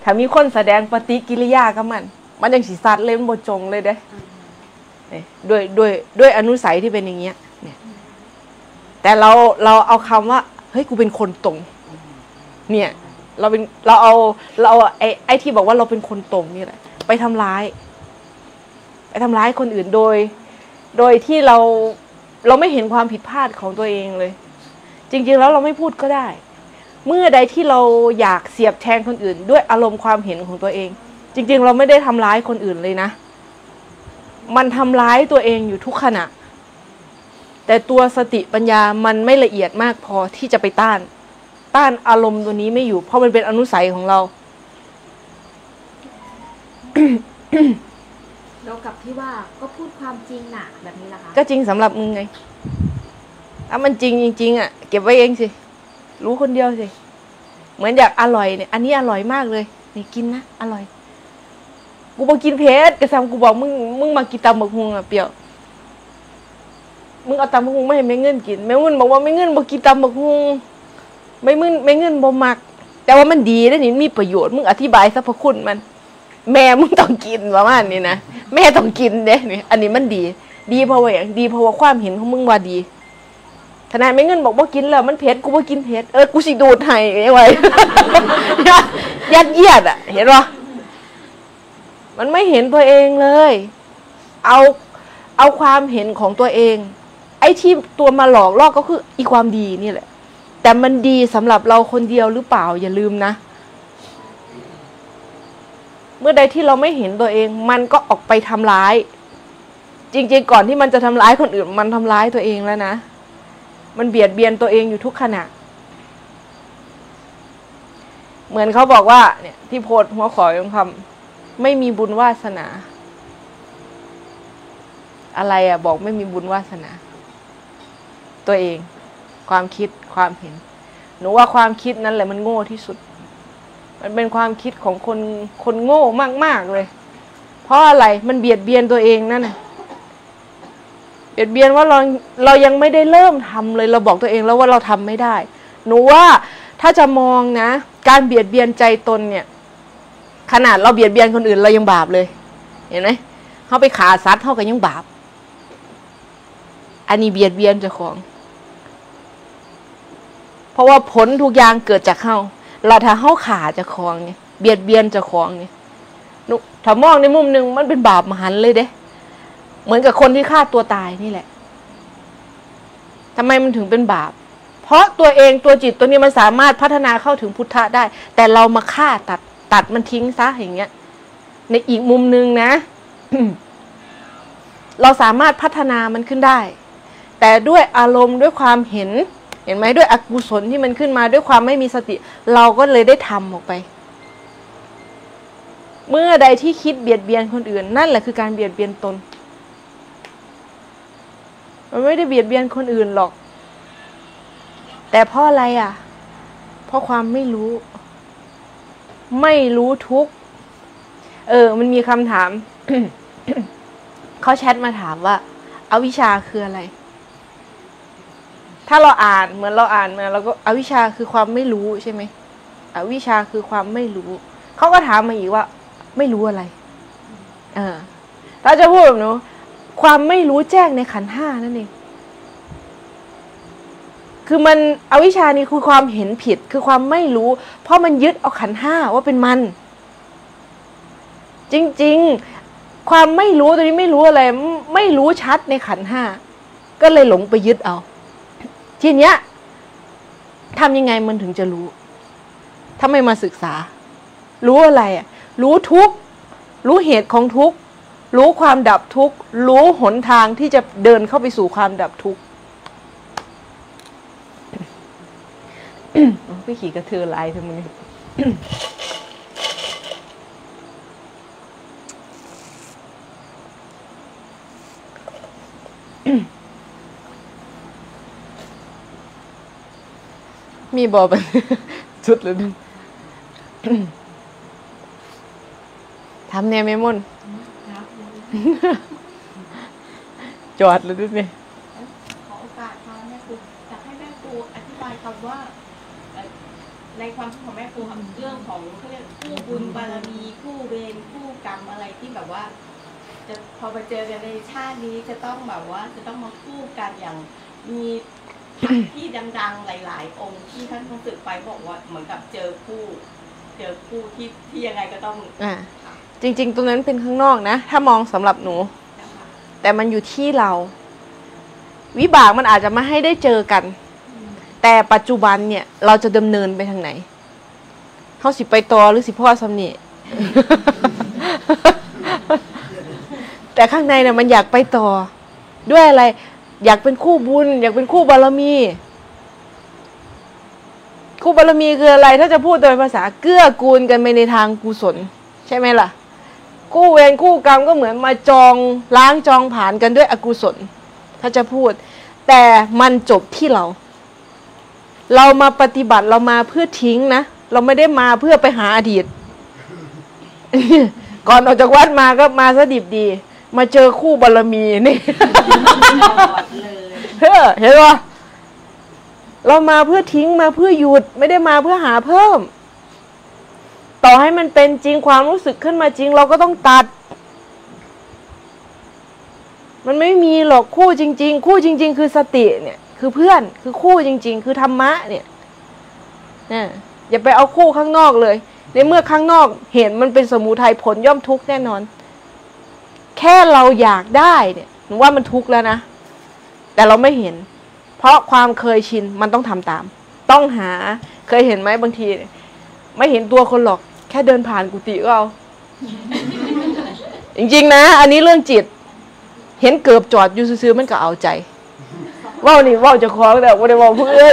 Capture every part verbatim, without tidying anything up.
ถ้ามีคนแสดงปฏิกิริยากับมันมันยังสิสัตว์เล่นบ่จงเลยเด้ด้วยด้วยด้วยอนุสัยที่เป็นอย่างเงี้ยเนี่ยแต่เราเราเอาคำว่าเฮ้ยกูเป็นคนตรงเนี่ยเราเป็นเราเอาเราไอ้ไอ้ที่บอกว่าเราเป็นคนตรงนี่แหละไปทำร้ายไปทำร้ายคนอื่นโดยโดยที่เราเราไม่เห็นความผิดพลาดของตัวเองเลยจริงๆแล้วเราไม่พูดก็ได้เมื่อใดที่เราอยากเสียบแทงคนอื่นด้วยอารมณ์ความเห็นของตัวเองจริงๆเราไม่ได้ทำร้ายคนอื่นเลยนะมันทำร้ายตัวเองอยู่ทุกขณะแต่ตัวสติปัญญามันไม่ละเอียดมากพอที่จะไปต้านต้านอารมณ์ตัวนี้ไม่อยู่เพราะมันเป็นอนุสัยของเราเรากับที่ว่าก็พูดความจริงน่ะแบบนี้ล่ะคะก็จริงสำหรับมึงไงถ้ามันจริงจริงๆอ่ะเก็บไว้เองสิรู้คนเดียวสิเหมือนอยากอร่อยเนี่ยอันนี้อร่อยมากเลยนี่กินนะอร่อยกูบอกกินเผ็ดกระซำกูบอกมึงมึงมากินตำบักฮุงอ่ะเปรี้ยวมึงเอาตำบักฮุงไม่ให้แม่เงินกินแม่เงินบอกว่าแม่เงินบอกกินตำบักฮุงไม่มึงแม่เงินบ่มักแต่ว่ามันดีนะนี่มีประโยชน์มึงอธิบายสรรพคุณมันแม่มึงต้องกินประมาณนี้นะแม่ต้องกินเด้นี่อันนี้มันดีดีเพราะว่าอย่างดีเพราะว่าความเห็นของมึงว่าดีทนายไม่เงินบอกว่ากินแล้วมันเผ็ดกูว่ากินเผ็ดเออกูสิดูดให้ไว้ยัดเยียดอ่ะเห็นป่ะมันไม่เห็นตัวเองเลยเอาเอาความเห็นของตัวเองไอ้ที่ตัวมาหลอกล่อก็คืออีความดีนี่แหละแต่มันดีสำหรับเราคนเดียวหรือเปล่าอย่าลืมนะเมื่อใดที่เราไม่เห็นตัวเองมันก็ออกไปทำร้ายจริงๆก่อนที่มันจะทำร้ายคนอื่นมันทำร้ายตัวเองแล้วนะมันเบียดเบียนตัวเองอยู่ทุกขณะเหมือนเขาบอกว่าเนี่ยที่โพสต์หัวข้อของคำไม่มีบุญวาสนาอะไรอ่ะบอกไม่มีบุญวาสนาตัวเองความคิดความเห็นหนูว่าความคิดนั้นแหละมันโง่ที่สุดมันเป็นความคิดของคนคนโง่มากๆเลยเพราะอะไรมันเบียดเบียนตัวเองนั่นน่ะเบียดเบียนว่าเราเรายังไม่ได้เริ่มทำเลยเราบอกตัวเองแล้วว่าเราทำไม่ได้หนูว่าถ้าจะมองนะการเบียดเบียนใจตนเนี่ยขนาดเราเบียดเบียนคนอื่นเรายังบาปเลยเห็นไหมเขาไปฆ่าสัตว์เขาก็ยังบาปอันนี้เบียดเบียนเจ้าของเพราะว่าผลทุกอย่างเกิดจากเขาเราถ้าเขาฆ่าเจ้าของเนี่ยเบียดเบียนเจ้าของเนี่ยถ้ามองในมุมหนึ่งมันเป็นบาปมหันต์เลยเด้เหมือนกับคนที่ฆ่าตัวตายนี่แหละทำไมมันถึงเป็นบาปเพราะตัวเองตัวจิตตัวนี้มันสามารถพัฒนาเข้าถึงพุทธะได้แต่เรามาฆ่าตัดตัดมันทิ้งซะอย่างเงี้ยในอีกมุมหนึ่งนะ เราสามารถพัฒนามันขึ้นได้แต่ด้วยอารมณ์ด้วยความเห็นเห็นไหมด้วยอกุศลที่มันขึ้นมาด้วยความไม่มีสติเราก็เลยได้ทำออกไปเมื่อใดที่คิดเบียดเบียนคนอื่นนั่นแหละคือการเบียดเบียนตนมันไม่ได้เบียดเบียนคนอื่นหรอกแต่เพราะอะไรอ่ะเพราะความไม่รู้ไม่รู้ทุกเออมันมีคำถาม เขาแชทมาถามว่าอวิชชาคืออะไรถ้าเราอ่านเหมือนเราอ่านมาเราก็อวิชชาคือความไม่รู้ใช่ไหมอวิชชาคือความไม่รู้เขาก็ถามมาอีกว่าไม่รู้อะไรเออถ้าจะพูดแบบนู้ความไม่รู้แจ้งในขันธ์ห้านั่นเองคือมันอวิชชานี่คือความเห็นผิดคือความไม่รู้เพราะมันยึดเอาขันธ์ห้าว่าเป็นมันจริงๆความไม่รู้ตัวนี้ไม่รู้อะไรไม่รู้ชัดในขันธ์ห้าก็เลยหลงไปยึดเอาทีเนี้ยทำยังไงมันถึงจะรู้ถ้าไม่มาศึกษารู้อะไรอ่ะรู้ทุกข์รู้เหตุของทุกข์รู้ความดับทุกข์รู้หนทางที่จะเดินเข้าไปสู่ความดับทุกข์ พี่ขี่กระเทือลายทำไม มีบอเป็น ชุดเลยนึง ทำเนี่ยไม่มุ่น จอดเลยด้วยนี่ขอโอกาสค่ะแม่ครูจะให้แม่ครูอธิบายคำว่าในความคิดของแม่ครูเรื่องของเขาเรียกผู้บุบุญบารมีคู่เวรคู่กรรมอะไรที่แบบว่า จะพอมาเจอกันในชาตินี้จะต้องแบบว่าจะต้องมาคู่กันอย่างมีที่ดังๆหลาย ๆ องค์ที่ท่านรู้สึกไปบอกว่าเหมือนกับเจอคู่เจอคู่ที่ที่ยังไงก็ต้องอ่าจริงๆตรงนั้นเป็นข้างนอกนะถ้ามองสำหรับหนู แต่มันอยู่ที่เรา วิบากมันอาจจะมาให้ได้เจอกัน แต่ปัจจุบันเนี่ยเราจะดำเนินไปทางไหนเขาสิไปต่อหรือสิพ่อสำเนีย แต่ข้างในเนี่ยมันอยากไปต่อ ด้วยอะไร อยากเป็นคู่บุญ อยากเป็นคู่บารมี คู่บารมีคืออะไรถ้าจะพูดโดยภาษาเกื้อกูลกันไปในทางกุศลใช่ไหมล่ะคู่เวรคู่กรรมก็เหมือนมาจองล้างจองผ่านกันด้วยอกุศลถ้าจะพูดแต่มันจบที่เรา เรามาปฏิบัติเรามาเพื่อทิ้งนะเราไม่ได้มาเพื่อไปหาอดีต ก่อนออกจากวัดมาก็มาซะดิบดีมาเจอคู่บารมีนี่ เห็นปะเรามาเพื่อทิ้งมาเพื่อหยุดไม่ได้มาเพื่อหาเพิ่มต่อให้มันเป็นจริงความรู้สึกขึ้นมาจริงเราก็ต้องตัดมันไม่มีหรอกคู่จริงๆคู่จริงๆคือสติเนี่ยคือเพื่อนคือคู่จริงๆคือธรรมะเนี่ยนะอย่าไปเอาคู่ข้างนอกเลยในเมื่อข้างนอกเห็นมันเป็นสมุทัยผลย่อมทุกข์แน่นอนแค่เราอยากได้เนี่ยหนูว่ามันทุกข์แล้วนะแต่เราไม่เห็นเพราะความเคยชินมันต้องทำตามต้องหาเคยเห็นไหมบางทีไม่เห็นตัวคนหรอกแค่เดินผ่านกุฏิก็เอา จริงๆนะอันนี้เรื่องจิตเห็นเกือบจอดอยู่ซื้อๆมันก็เอาใจว่าวนี่ว่าวจะคล้องแต่ว่าได้ว่าวเพื่อน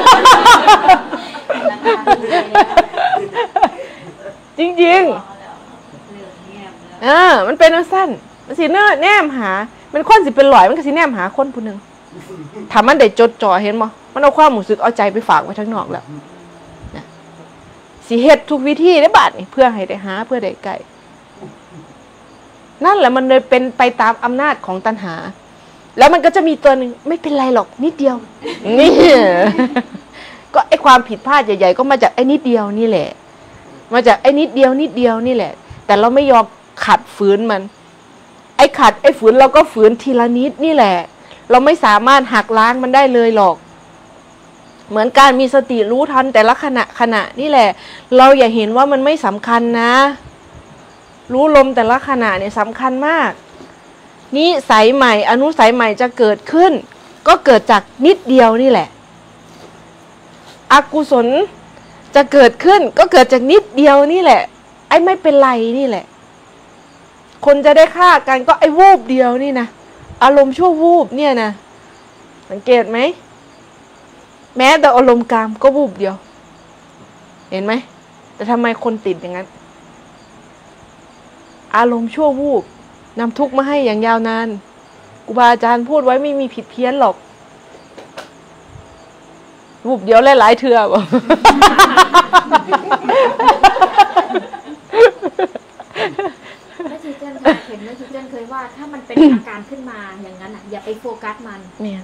จริงๆอ่ามันเป็นสั้นมันสิเนอแนมหามันคนสิเป็นหลอยมันก็สิแนมหาคนผู้หนึ่งถามมันได้จดจ่อเห็นมั้ยมันเอาความรู้สึกเอาใจไปฝากไว้ทั้งนอกแล้วนะสิเฮ็ดทุกวิธีได้บาดนี่เพื่อให้ได้หาเพื่อได้ใกล้นั่นแหละมันเลยเป็นไปตามอำนาจของตัณหาแล้วมันก็จะมีตัวหนึ่งไม่เป็นไรหรอกนิดเดียวนี่ ก็ไอความผิดพลาดใหญ่ๆก็มาจากไอนิดเดียวนี่แหละมาจากไอนิดเดียวนิดเดียวนี่แหละแต่เราไม่ยอมขัดฝืนมันไอขัดไอฝืนเราก็ฝืนทีละนิดนี่แหละเราไม่สามารถหักล้างมันได้เลยหรอกเหมือนการมีสติรู้ทันแต่ละขณะขณะนี่แหละเราอย่าเห็นว่ามันไม่สำคัญนะรู้ลมแต่ละขณะเนี่ยสำคัญมากนิสัยใหม่อนุสัยใหม่จะเกิดขึ้นก็เกิดจากนิดเดียวนี่แหละอกุศลจะเกิดขึ้นก็เกิดจากนิดเดียวนี่แหละไอ้ไม่เป็นไรนี่แหละคนจะได้ฆ่ากันก็ไอ้วูบเดียวนี่นะอารมณ์ชั่ววูบเนี่ยนะสังเกตไหมแม้แต่อารมณ์กามก็วูบเดียวเห็นไหมแต่ทำไมคนติดอย่างนั้นอารมณ์ชั่ววูบนำทุกข์มาให้อย่างยาวนานครูบาอาจารย์พูดไว้ไม่มีผิดเพี้ยนหรอกวูบเดียวหลายๆเทื่อบ่แม่ชีเจนค่ะเห็นแม่ชีเจนเคยว่าถ้ามันเป็นอาการขึ้นมาอย่างนั้นอ่ะอย่าไปโฟกัสมันเนี่ย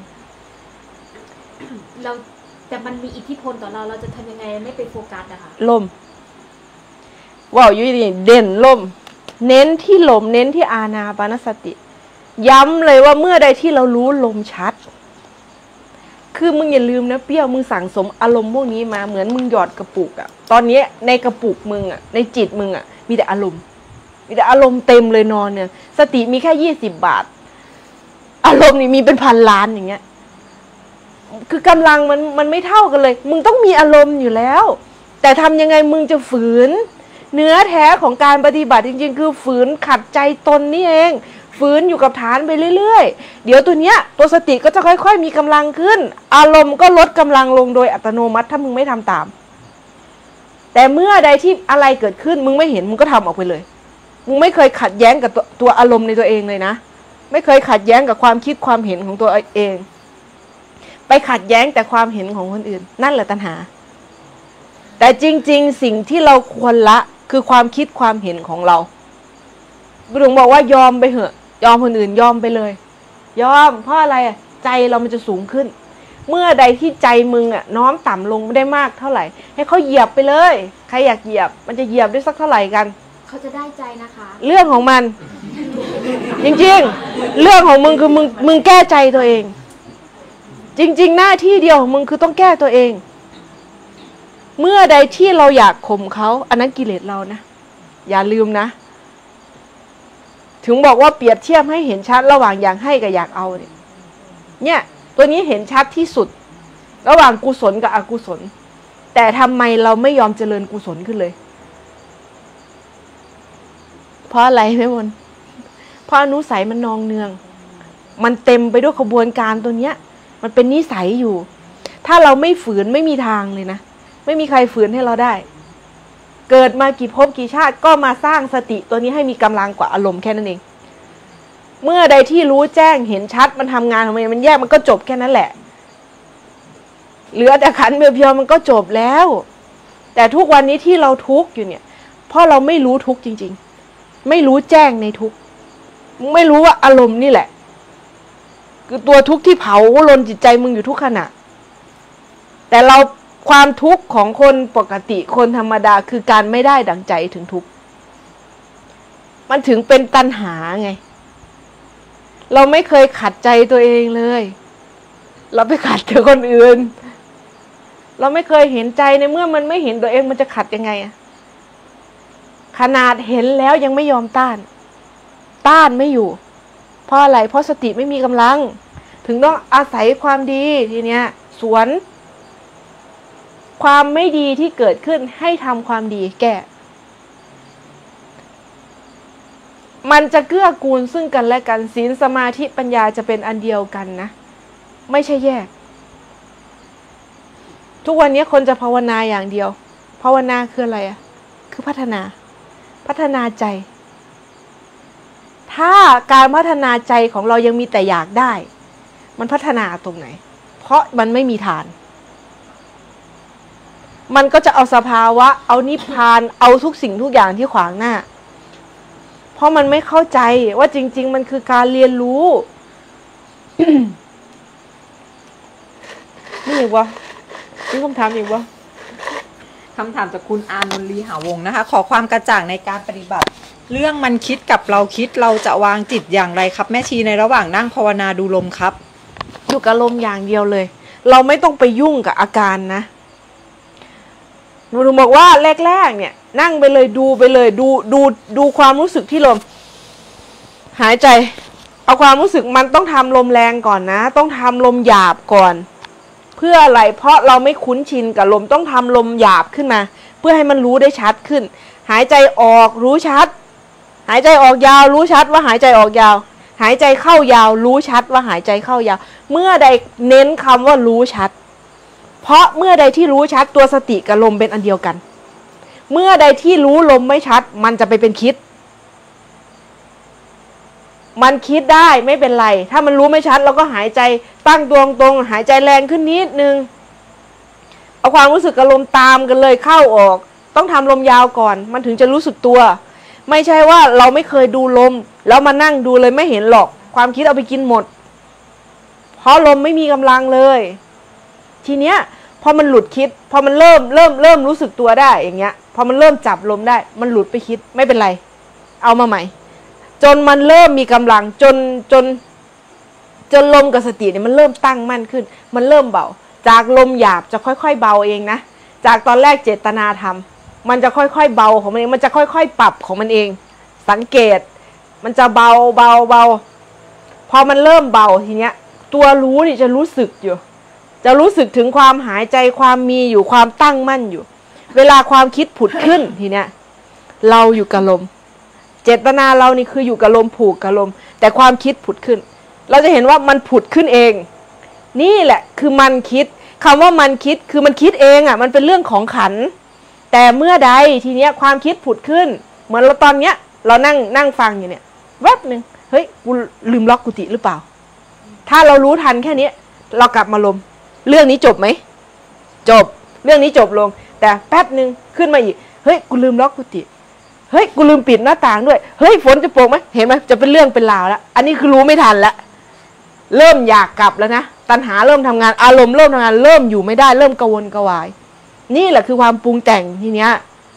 เราแต่มันมีอิทธิพลต่อเราเราจะทำยังไงไม่ไปโฟกัสอะค่ะลมว่าวอยู่นี่เด่นลมเน้นที่ลมเน้นที่อานาปานสติย้ำเลยว่าเมื่อใดที่เรารู้ลมชัดคือมึงอย่าลืมนะเปรี้ยวมึงสั่งสมอารมณ์พวกนี้มาเหมือนมึงหยอดกระปุกอะตอนนี้ในกระปุกมึงอะในจิตมึงอะมีแต่อารมณ์มีแต่อารมณ์เต็มเลยนอนเนี่ยสติมีแค่ยี่สิบบาทอารมณ์นี่มีเป็นพันล้านอย่างเงี้ยคือกำลังมันมันไม่เท่ากันเลยมึงต้องมีอารมณ์อยู่แล้วแต่ทำยังไงมึงจะฝืนเนื้อแท้ของการปฏิบัติจริงๆคือฝืนขัดใจตนนี่เองฝืนอยู่กับฐานไปเรื่อยๆเดี๋ยวตัวเนี้ยตัวสติก็จะค่อยๆมีกำลังขึ้นอารมณ์ก็ลดกำลังลงโดยอัตโนมัติถ้ามึงไม่ทำตามแต่เมื่อใดที่อะไรเกิดขึ้นมึงไม่เห็นมึงก็ทำออกไปเลยมึงไม่เคยขัดแย้งกับตัวตัวอารมณ์ในตัวเองเลยนะไม่เคยขัดแย้งกับความคิดความเห็นของตัวเองไปขัดแย้งแต่ความเห็นของคนอื่นนั่นแหละตัณหาแต่จริงๆสิ่งที่เราควรละคือความคิดความเห็นของเราบุรุษบอกว่ายอมไปเหอะยอมคนอื่นยอมไปเลยยอมเพราะอะไรอ่ะใจเรามันจะสูงขึ้นเมื่อใดที่ใจมึงอ่ะน้อมต่ำลงไม่ได้มากเท่าไหร่ให้เขาเหยียบไปเลยใครอยากเหยียบมันจะเหยียบได้สักเท่าไหร่กันเขาจะได้ใจนะคะเรื่องของมันจริงๆเรื่องของมึงคือมึงมึงแก้ใจตัวเองจริงๆหน้าที่เดียวของมึงคือต้องแก้ตัวเองเมื่อใดที่เราอยากข่มเขาอันนั้นกิเลสเรานะอย่าลืมนะถึงบอกว่าเปรียบเทียบให้เห็นชัดระหว่างอยากให้กับอยากเอาเนี่ยเนี่ยตัวนี้เห็นชัดที่สุดระหว่างกุศลกับอกุศลแต่ทำไมเราไม่ยอมเจริญกุศลขึ้นเลยเพราะอะไรแม่มนเพราะอนุสัยมันนองเนืองมันเต็มไปด้วยขบวนการตัวเนี้ยมันเป็นนิสัยอยู่ถ้าเราไม่ฝืนไม่มีทางเลยนะไม่มีใครฝืนให้เราได้เกิดมากี่ภพกี่ชาติก็มาสร้างสติตัวนี้ให้มีกำลังกว่าอารมณ์แค่นั้นเองเมื่อใดที่รู้แจ้งเห็นชัดมันทำงานของมันมันแยกมันก็จบแค่นั้นแหละเหลือแต่ขันเพียวๆมันก็จบแล้วแต่ทุกวันนี้ที่เราทุกข์อยู่เนี่ยเพราะเราไม่รู้ทุกข์จริงๆไม่รู้แจ้งในทุกข์ไม่รู้ว่าอารมณ์นี่แหละคือตัวทุกข์ที่เผาลนจิตใจมึงอยู่ทุกขณะแต่เราความทุกข์ของคนปกติคนธรรมดาคือการไม่ได้ดั่งใจถึงทุกข์มันถึงเป็นตัณหาไงเราไม่เคยขัดใจตัวเองเลยเราไปขัดแต่คนอื่นเราไม่เคยเห็นใจในเมื่อมันไม่เห็นตัวเองมันจะขัดยังไงอะขนาดเห็นแล้วยังไม่ยอมต้านต้านไม่อยู่เพราะอะไรเพราะสติไม่มีกำลังถึงต้องอาศัยความดีทีเนี้ยสวนความไม่ดีที่เกิดขึ้นให้ทำความดีแก้มันจะเกื้อกูลซึ่งกันและกันศีลสมาธิปัญญาจะเป็นอันเดียวกันนะไม่ใช่แยกทุกวันนี้คนจะภาวนาอย่างเดียวภาวนาคืออะไรอ่ะคือพัฒนาพัฒนาใจถ้าการพัฒนาใจของเรายังมีแต่อยากได้มันพัฒนาตรงไหนเพราะมันไม่มีฐานมันก็จะเอาสภาวะเอานิพพานเอาทุกสิ่งทุกอย่างที่ขวางหน้าเพราะมันไม่เข้าใจว่าจริงๆมันคือการเรียนรู้ นี่อีกวะนี่คำถามอีกวะคำถามจากคุณอานนท์ลีหาวงศ์นะคะขอความกระจ่างในการปฏิบัติเรื่องมันคิดกับเราคิดเราจะวางจิตอย่างไรครับแม่ชีในระหว่างนั่งภาวนาดูลมครับอยู่กับลมอย่างเดียวเลยเราไม่ต้องไปยุ่งกับอาการนะหนูถึงบอกว่าแรกๆเนี่ยนั่งไปเลยดูไปเลยดูดูดูความรู้สึกที่ลมหายใจเอาความรู้สึกมันต้องทำลมแรงก่อนนะต้องทำลมหยาบก่อนเพื่ออะไรเพราะเราไม่คุ้นชินกับลมต้องทำลมหยาบขึ้นมาเพื่อให้มันรู้ได้ชัดขึ้นหายใจออกรู้ชัดหายใจออกยาวรู้ชัดว่าหายใจออกยาวหายใจเข้ายาวรู้ชัดว่าหายใจเข้ายาวเมื่อใดเน้นคำว่ารู้ชัดเพราะเมื่อใดที่รู้ชัดตัวสติกับลมเป็นอันเดียวกันเมื่อใดที่รู้ลมไม่ชัดมันจะไปเป็นคิดมันคิดได้ไม่เป็นไรถ้ามันรู้ไม่ชัดเราก็หายใจตั้งตัวตรงหายใจแรงขึ้นนิดนึงเอาความรู้สึกกับลมตามกันเลยเข้าออกต้องทำลมยาวก่อนมันถึงจะรู้สึกตัวไม่ใช่ว่าเราไม่เคยดูลมแล้วมานั่งดูเลยไม่เห็นหรอกความคิดเอาไปกินหมดเพราะลมไม่มีกำลังเลยทีเนี้ยพอมันหลุดคิดพอมันเริ่มเริ่มเริ่มรู้สึกตัวได้อย่างเงี้ยพอมันเริ่มจับลมได้มันหลุดไปคิดไม่เป็นไรเอามาใหม่จนมันเริ่มมีกำลังจนจนจนลมกับสติเนี่ยมันเริ่มตั้งมั่นขึ้นมันเริ่มเบาจากลมหยาบจะค่อยๆเบาเองนะจากตอนแรกเจตนาทำมันจะค่อยๆเบาของมันเองมันจะค่อยๆปรับของมันเองสังเกตมันจะเบาเบาเบาพอมันเริ่มเบาทีเนี้ยตัวรู้นี่จะรู้สึกอยู่จะรู้สึกถึงความหายใจความมีอยู่ความตั้งมั่นอยู่เวลาความคิดผุดขึ้นทีเนี้ยเราอยู่กับลมเจตนาเรานี่คืออยู่กับลมผูกกับลมแต่ความคิดผุดขึ้นเราจะเห็นว่ามันผุดขึ้นเองนี่แหละคือมันคิดคำว่ามันคิดคือมันคิดเองอ่ะมันเป็นเรื่องของขันแต่เมื่อใดทีเนี้ยความคิดผุดขึ้นเหมือนเราตอนเนี้ยเรานั่งนั่งฟังอยู่เนี่ยแวบนึงเฮ้ยกูลืมล็อกกุฏิหรือเปล่าถ้าเรารู้ทันแค่นี้เรากลับมาลมเรื่องนี้จบไหมจบเรื่องนี้จบลงแต่แป๊บนึงขึ้นมาอีกเฮ้ยกูลืมล็อกกุฏิเฮ้ยกูลืมปิดหน้าต่างด้วยเฮ้ยฝนจะโปร่งไหมเห็นไหมจะเป็นเรื่องเป็นราวแล้วอันนี้คือรู้ไม่ทันแล้วเริ่มอยากกลับแล้วนะตัณหาเริ่มทำงานอารมณ์เริ่มทำงานเริ่มอยู่ไม่ได้เริ่มกระวนกระวายนี่แหละคือความปรุงแต่งทีเนี้ย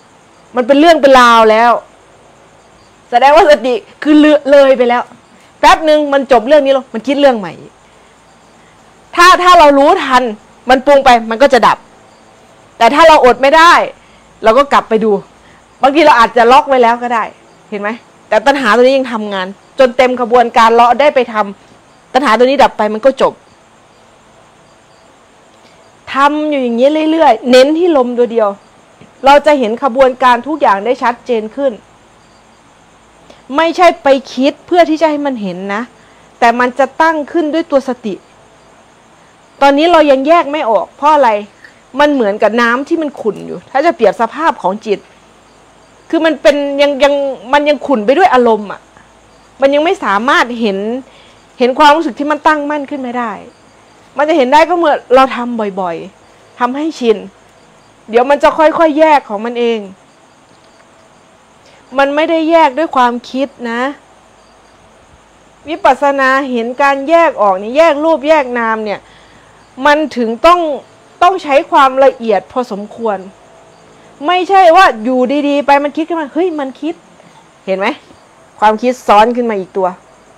มันเป็นเรื่องเป็นราวแล้วแสดงว่าสติคือเลือเลยไปแล้วแป๊บหนึ่งมันจบเรื่องนี้แล้วมันคิดเรื่องใหม่ถ้าถ้าเรารู้ทันมันปรุงไปมันก็จะดับแต่ถ้าเราอดไม่ได้เราก็กลับไปดูบางทีเราอาจจะล็อกไว้แล้วก็ได้เห็นไหมแต่ตัณหาตัวนี้ยังทำงานจนเต็มขบวนการเราได้ไปทำตัณหาตัวนี้ดับไปมันก็จบทำอยู่อย่างนี้เรื่อยๆเน้นที่ลมตัวเดียวเราจะเห็นขบวนการทุกอย่างได้ชัดเจนขึ้นไม่ใช่ไปคิดเพื่อที่จะให้มันเห็นนะแต่มันจะตั้งขึ้นด้วยตัวสติตอนนี้เรายังแยกไม่ออกเพราะอะไรมันเหมือนกับน้ำที่มันขุ่นอยู่ถ้าจะเปรียบสภาพของจิตคือมันเป็นยังยังมันยังขุ่นไปด้วยอารมณ์อ่ะมันยังไม่สามารถเห็นเห็นความรู้สึกที่มันตั้งมั่นขึ้นไม่ได้มันจะเห็นได้ก็เมื่อเราทำบ่อยๆทำให้ชินเดี๋ยวมันจะค่อยๆแยกของมันเองมันไม่ได้แยกด้วยความคิดนะวิปัสสนาเห็นการแยกออกนี่แยกรูปแยกนามเนี่ยมันถึงต้องต้องใช้ความละเอียดพอสมควรไม่ใช่ว่าอยู่ดีๆไปมันคิดขึ้นมาเฮ้ยมันคิดเห็นไหมความคิดซ้อนขึ้นมาอีกตัว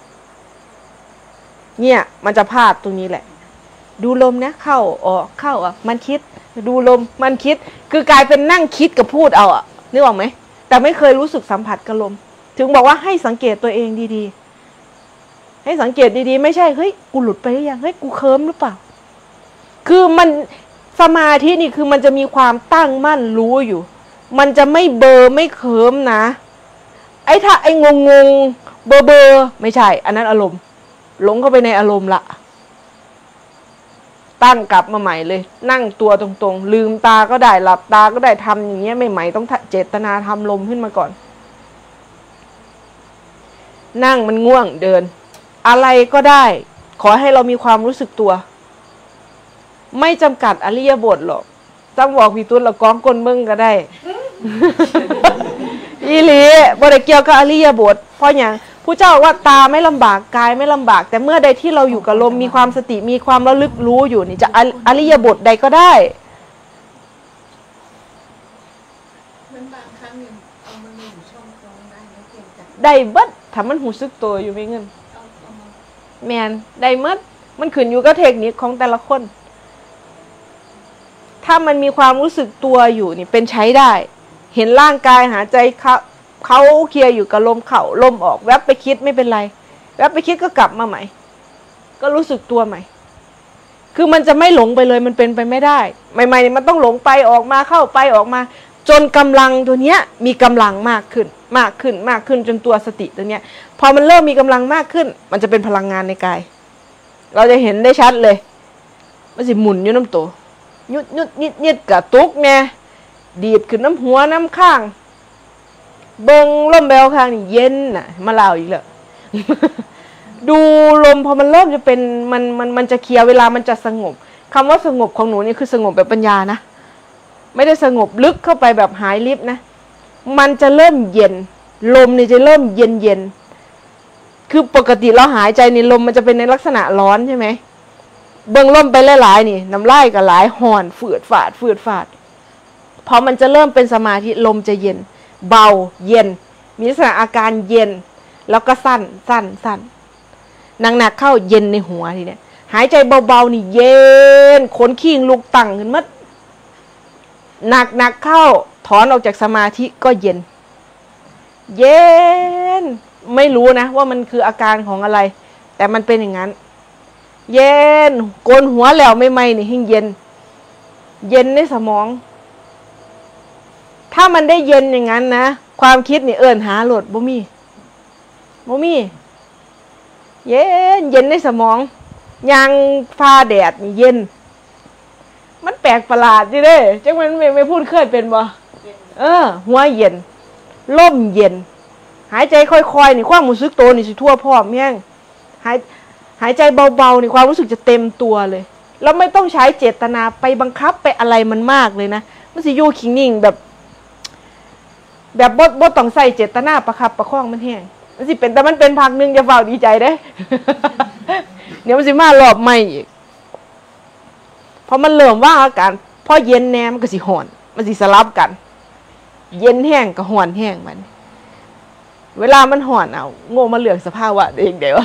เนี่ยมันจะพลาดตรงนี้แหละดูลมนะเข้าออกเข้าอ่ะมันคิดดูลมมันคิดคือกลายเป็นนั่งคิดกับพูดเอาอ่ะนึกออกไหมแต่ไม่เคยรู้สึกสัมผัสกับลมถึงบอกว่าให้สังเกตตัวเองดีๆให้สังเกตดีๆไม่ใช่เฮ้ยกูหลุดไปหรือยังเฮ้ยกูเคิร์มหรือเปล่าคือมันสมาธินี่คือมันจะมีความตั้งมั่นรู้อยู่มันจะไม่เบอร์ไม่เคิร์มนะไอ้ถ้าไอ้งงงเบอร์เบอร์ไม่ใช่อันนั้นอารมณ์หลงเข้าไปในอารมณ์ละตั้งกลับมาใหม่เลยนั่งตัวตรงๆลืมตาก็ได้หลับตาก็ได้ทำอย่างเงี้ยใหม่ๆต้องเจตนาทำลมขึ้นมาก่อนนั่งมันง่วงเดินอะไรก็ได้ขอให้เรามีความรู้สึกตัวไม่จำกัดอริยบทหรอกต้องบอกพี่ตุ้นเราก้องกลมึงก็ได้ อีหลีบ่ได้เกี่ยวกับอริยบทเพราะอย่างผู้เจ้าว่าตาไม่ลำบากกายไม่ลำบากแต่เมื่อใดที่เราอยู่กับลมมีความสติมีความระลึกรู้อยู่นี่จะอริยบทใดก็ได้มันบางครั้งเนี่ยเอามันอยู่ช่องท้องได้แล้วเพียงแต่ได้เบิดถ้ามันหูซึกตัวอยู่ไม่เงินแมนได้เบิดมันขึ้นอยู่กับเทคนิคของแต่ละคนถ้ามันมีความรู้สึกตัวอยู่นี่เป็นใช้ได้เห็นร่างกายหายใจเขาเขาเคลียร์อยู่กับลมเข่าลมออกแวบไปคิดไม่เป็นไรแวบไปคิดก็กลับมาใหม่ก็รู้สึกตัวใหม่คือมันจะไม่หลงไปเลยมันเป็นไปไม่ได้ใหม่ๆมันต้องหลงไปออกมาเข้าไปออกมาจนกำลังตัวเนี้ยมีกำลังมากขึ้นมากขึ้นมากขึ้นจนตัวสติตัวเนี้ยพอมันเริ่มมีกำลังมากขึ้นมันจะเป็นพลังงานในกายเราจะเห็นได้ชัดเลยมันสิหมุนอยู่น้ำตัวยุดยุดนิดนิดกระตุกเนี่ยดีดขึ้นน้ำหัวน้ำข้างเบิงลมแบวข้างนี่เย็นน่ะมาเล่าอีกแล้ว ดูลมพอมันเริ่มจะเป็นมันมันมันจะเคลียร์เวลามันจะสงบคำว่าสงบของหนูนี่คือสงบแบบปัญญานะไม่ได้สงบลึกเข้าไปแบบหายลิบนะมันจะเริ่มเย็นลมนี่จะเริ่มเย็นเย็นคือปกติเราหายใจในลมมันจะเป็นในลักษณะร้อนใช่ไหมเบิ่งลมไปหลายๆนี่น้ำลายก็หลายห่อนฝืดฝาดฝืดฝาดพอมันจะเริ่มเป็นสมาธิลมจะเย็นเบาเย็นมีลักษณะอาการเย็นแล้วก็สั้นสั้นสั้นหนักๆเข้าเย็นในหัวทีเนี้ยหายใจเบาๆนี่เย็นขนขี้งลุกตั้งขึ้นมัดหนักๆเข้าถอนออกจากสมาธิก็เย็นเย็นไม่รู้นะว่ามันคืออาการของอะไรแต่มันเป็นอย่างนั้นเย็นโกนหัวแล้วไม่ไหมนี่ให้เย็นเย็นในสมองถ้ามันได้เย็นอย่างนั้นนะความคิดนี่เอิ้นหาโหลดบ่มีบ่มีเย็นเย็นในสมองยางฟ้าแดดนี่เย็นมันแปลกประหลาดจิเด้จังมันไม่ไม่พูดเคยเป็นบ่เออหัวเย็นลมเย็นหายใจค่อยๆนี่ความรู้สึกตัวนี่สิทั่วพร้อมแม่งหายหายใจเบาๆนี่ความรู้สึกจะเต็มตัวเลยแล้วไม่ต้องใช้เจตนาไปบังคับไปอะไรมันมากเลยนะมันสิอยู่คิงนิ่งแบบแบบบ่บ่ต้องใส่เจตนาประคับประคองมันแห้งมันสิเป็นแต่มันเป็นพักนึงอย่าเฝ้าดีใจเด้ เดี๋ยวมันสิมารอบใหม่อีกพอมันเริ่มว่าอาการพอเย็นแน่มันก็สิห่อนมันสิสลับกันเย็นแห้งกับห่อนแห้งมันเวลามันห่อนเอาโง่มาเลือกสภาวะเองเดี๋ยว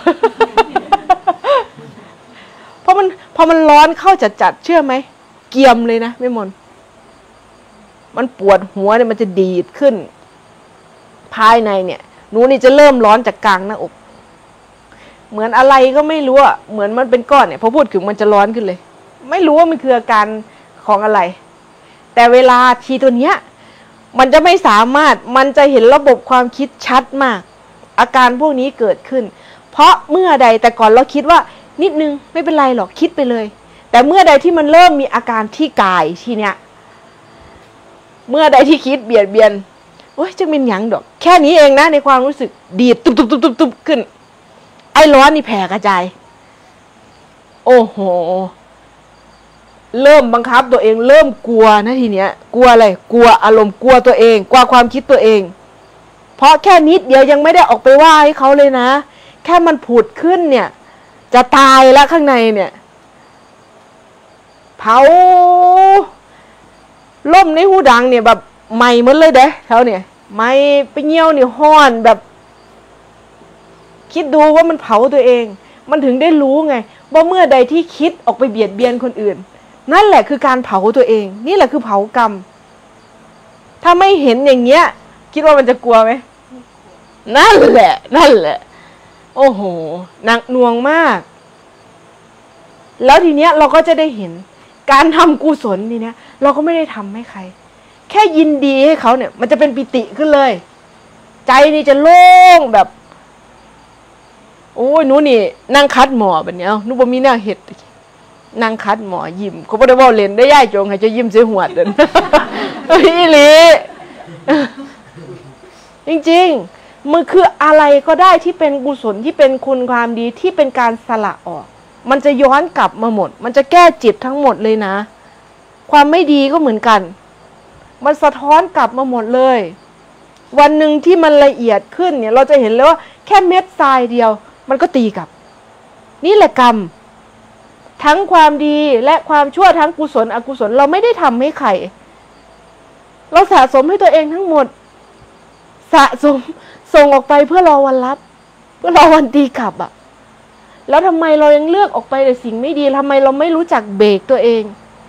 เพราะมันพอมันร้อนเข้าจัดจัดเชื่อไหมเกียมเลยนะแม่มนมันปวดหัวเนี่ยมันจะดีดขึ้นภายในเนี่ยหนูนี่จะเริ่มร้อนจากกลางหน้าอกเหมือนอะไรก็ไม่รู้อ่ะเหมือนมันเป็นก้อนเนี่ยพอพูดถึงมันจะร้อนขึ้นเลยไม่รู้ว่ามันคืออาการของอะไรแต่เวลาทีตัวเนี้ยมันจะไม่สามารถมันจะเห็นระบบความคิดชัดมากอาการพวกนี้เกิดขึ้นเพราะเมื่อใดแต่ก่อนเราคิดว่านิดนึงไม่เป็นไรหรอกคิดไปเลยแต่เมื่อใดที่มันเริ่มมีอาการที่กายทีเนี้ยเมื่อใดที่คิดเบียดเบียนโอ้ยจะเป็นหยังดอกแค่นี้เองนะในความรู้สึกดีดตุบตุบตุบตุบตุบขึ้นไอ้ร้อนนี่แผ่กระจายโอ้โหเริ่มบังคับตัวเองเริ่มกลัวนะทีเนี้ยกลัวอะไรกลัวอารมณ์กลัวตัวเองกลัวความคิดตัวเองเพราะแค่นิดเดียวยังไม่ได้ออกไปว่าให้เขาเลยนะแค่มันผุดขึ้นเนี่ยจะตายแล้วข้างในเนี่ยเผาล่มในหูดังเนี่ยแบบไหม้หมดเลยเด้เขาเนี่ยไหม้ไปเงี้ยวเนี่ยห้อนแบบคิดดูว่ามันเผาตัวเองมันถึงได้รู้ไงว่าเมื่อใดที่คิดออกไปเบียดเบียนคนอื่นนั่นแหละคือการเผาตัวเองนี่แหละคือเผากรรมถ้าไม่เห็นอย่างเงี้ยคิดว่ามันจะกลัวไหมนั่นแหละนั่นแหละโอ้โหหนักหน่วงมากแล้วทีเนี้ยเราก็จะได้เห็นการทำกุศลนี่เนี้ยเราก็ไม่ได้ทำให้ใครแค่ยินดีให้เขาเนี่ยมันจะเป็นปิติขึ้นเลยใจนี่จะโล่งแบบโอ้ยหนูนี่นั่งคัดหมอแบบเนี้ยหนูบ่มีหน้าเห็ดนั่งคัดหมอยิ้มเขาบ่ได้บอกเล่นได้ย่ายจงให้จะยิ้มเสียหัวเดินอีหลีจริงๆมันคืออะไรก็ได้ที่เป็นกุศลที่เป็นคุณความดีที่เป็นการสละออกมันจะย้อนกลับมาหมดมันจะแก้จิตทั้งหมดเลยนะความไม่ดีก็เหมือนกันมันสะท้อนกลับมาหมดเลยวันหนึ่งที่มันละเอียดขึ้นเนี่ยเราจะเห็นเลยว่าแค่เม็ดทรายเดียวมันก็ตีกลับนี่แหละกรรมทั้งความดีและความชั่วทั้งกุศลอกุศลเราไม่ได้ทำให้ใครเราสะสมให้ตัวเองทั้งหมดสะสมส่งออกไปเพื่อรอวันรับเพื่อรอวันตีกลับอ่ะแล้วทำไมเรายังเลือกออกไปแต่สิ่งไม่ดีทำไมเราไม่รู้จักเบรกตัวเอง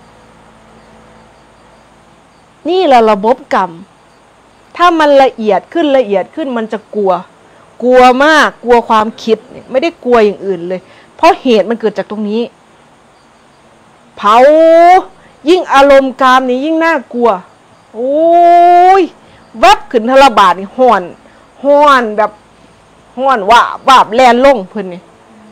นี่แหละระบบกรรมถ้ามันละเอียดขึ้นละเอียดขึ้นมันจะกลัวกลัวมากกลัวความคิดไม่ได้กลัวอย่างอื่นเลยเพราะเหตุมันเกิดจากตรงนี้เผายิ่งอารมณ์กามนี่ยิ่งน่ากลัวโอ้ยวับขึ้นทรบาทนี่ห่อนห่อนแบบห่อนว่าบาบแลนลงเพิ่นนี่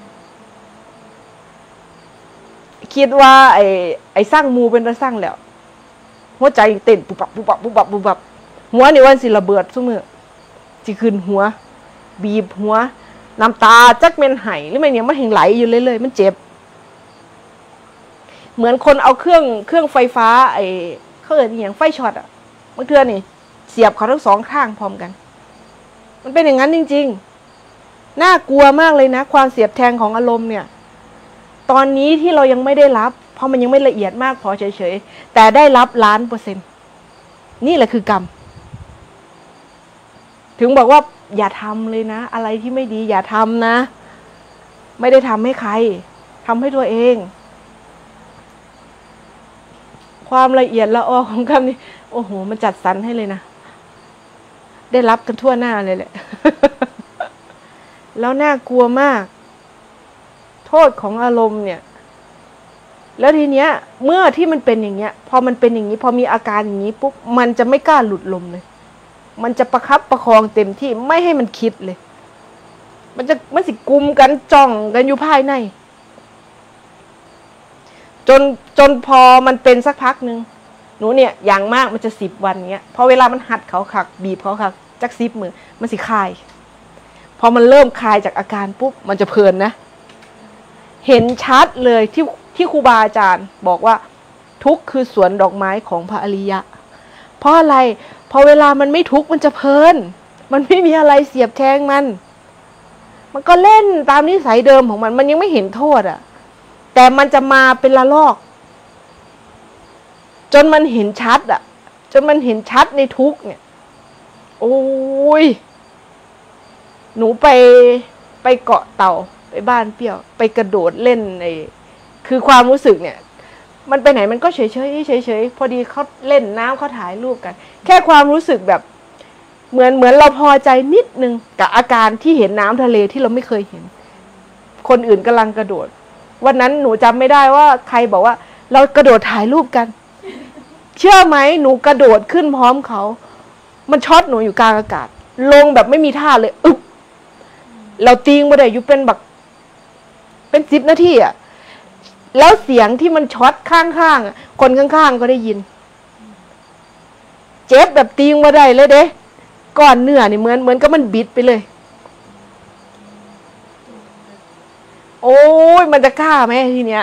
คิดว่าไอ้ไอ้สร้างมูเป็นตาสร้างแล้วหัวใจเต้นปุบปับปุบปับปุบปับปุบปับหัวนี่วันสิระเบิดซุมื้อสิขึ้นหัวบีบหัวน้ำตาจักเม็นไหหรือไม่เนี่ยมันแห่งไหลอยู่เลยเลยมันเจ็บเหมือนคนเอาเครื่องเครื่องไฟฟ้าไอ้เขาเอิ้นอีหยังไฟช็อตอ่ะบางเทื่อนี่เสียบเขาทั้งสองข้างพร้อมกันมันเป็นอย่างนั้นจริงๆน่ากลัวมากเลยนะความเสียบแทงของอารมณ์เนี่ยตอนนี้ที่เรายังไม่ได้รับเพราะมันยังไม่ละเอียดมากพอเฉยๆแต่ได้รับล้านเปอร์เซ็นต์นี่แหละคือกรรมถึงบอกว่าอย่าทำเลยนะอะไรที่ไม่ดีอย่าทำนะไม่ได้ทำให้ใครทำให้ตัวเองความละเอียดละออของกรรมนี่โอ้โหมันจัดสรรให้เลยนะได้รับกันทั่วหน้าเลยแหละ แล้วน่ากลัวมากโทษของอารมณ์เนี่ยแล้วทีเนี้ยเมื่อที่มันเป็นอย่างเงี้ยพอมันเป็นอย่างนี้พอมีอาการอย่างนี้ปุ๊บมันจะไม่กล้าหลุดลมเลยมันจะประคับประคองเต็มที่ไม่ให้มันคิดเลยมันจะมันสิกุมกันจ้องกันอยู่ภายในจนจนพอมันเป็นสักพักนึงหนูเนี่ยอย่างมากมันจะสิบวันเงี้ยพอเวลามันหัดเขาขักบีบเขาขักจักซิบมือมันสิคลายพอมันเริ่มคลายจากอาการปุ๊บมันจะเพลินนะเห็นชัดเลยที่ที่ครูบาอาจารย์บอกว่าทุกข์คือสวนดอกไม้ของพระอริยะเพราะอะไรพอเวลามันไม่ทุกข์มันจะเพลินมันไม่มีอะไรเสียบแทงมันมันก็เล่นตามนิสัยเดิมของมันมันยังไม่เห็นโทษอ่ะแต่มันจะมาเป็นละลอกจนมันเห็นชัดอ่ะจนมันเห็นชัดในทุกข์เนี่ยโอ้ยหนูไปไปเกาะเต่าไปบ้านเปรี้ยวไปกระโดดเล่นไอ้คือความรู้สึกเนี่ยมันไปไหนมันก็เฉยเฉยเฉยเฉยพอดีเขาเล่นน้ำเขาถ่ายรูปกันแค่ความรู้สึกแบบเหมือนเหมือนเราพอใจนิดนึงกับอาการที่เห็นน้ำทะเลที่เราไม่เคยเห็นคนอื่นกำลังกระโดดวันนั้นหนูจำไม่ได้ว่าใครบอกว่าเรากระโดดถ่ายรูปกันเชื่อไหมหนูกระโดดขึ้นพร้อมเขามันช็อตหนูอยู่กลางอากาศลงแบบไม่มีท่าเลยอึ๊บเราตีงมาได้อยู่เป็นแบบเป็นสิบนาทีอ่ะแล้วเสียงที่มันช็อตข้างๆคนข้างๆก็ได้ยินเจ็บแบบตีงมาได้เลยเด้ก้อนเนื้อนี่เหมือนเหมือนกับมันบิดไปเลยโอ้ยมันจะกล้าไหมทีเนี้ย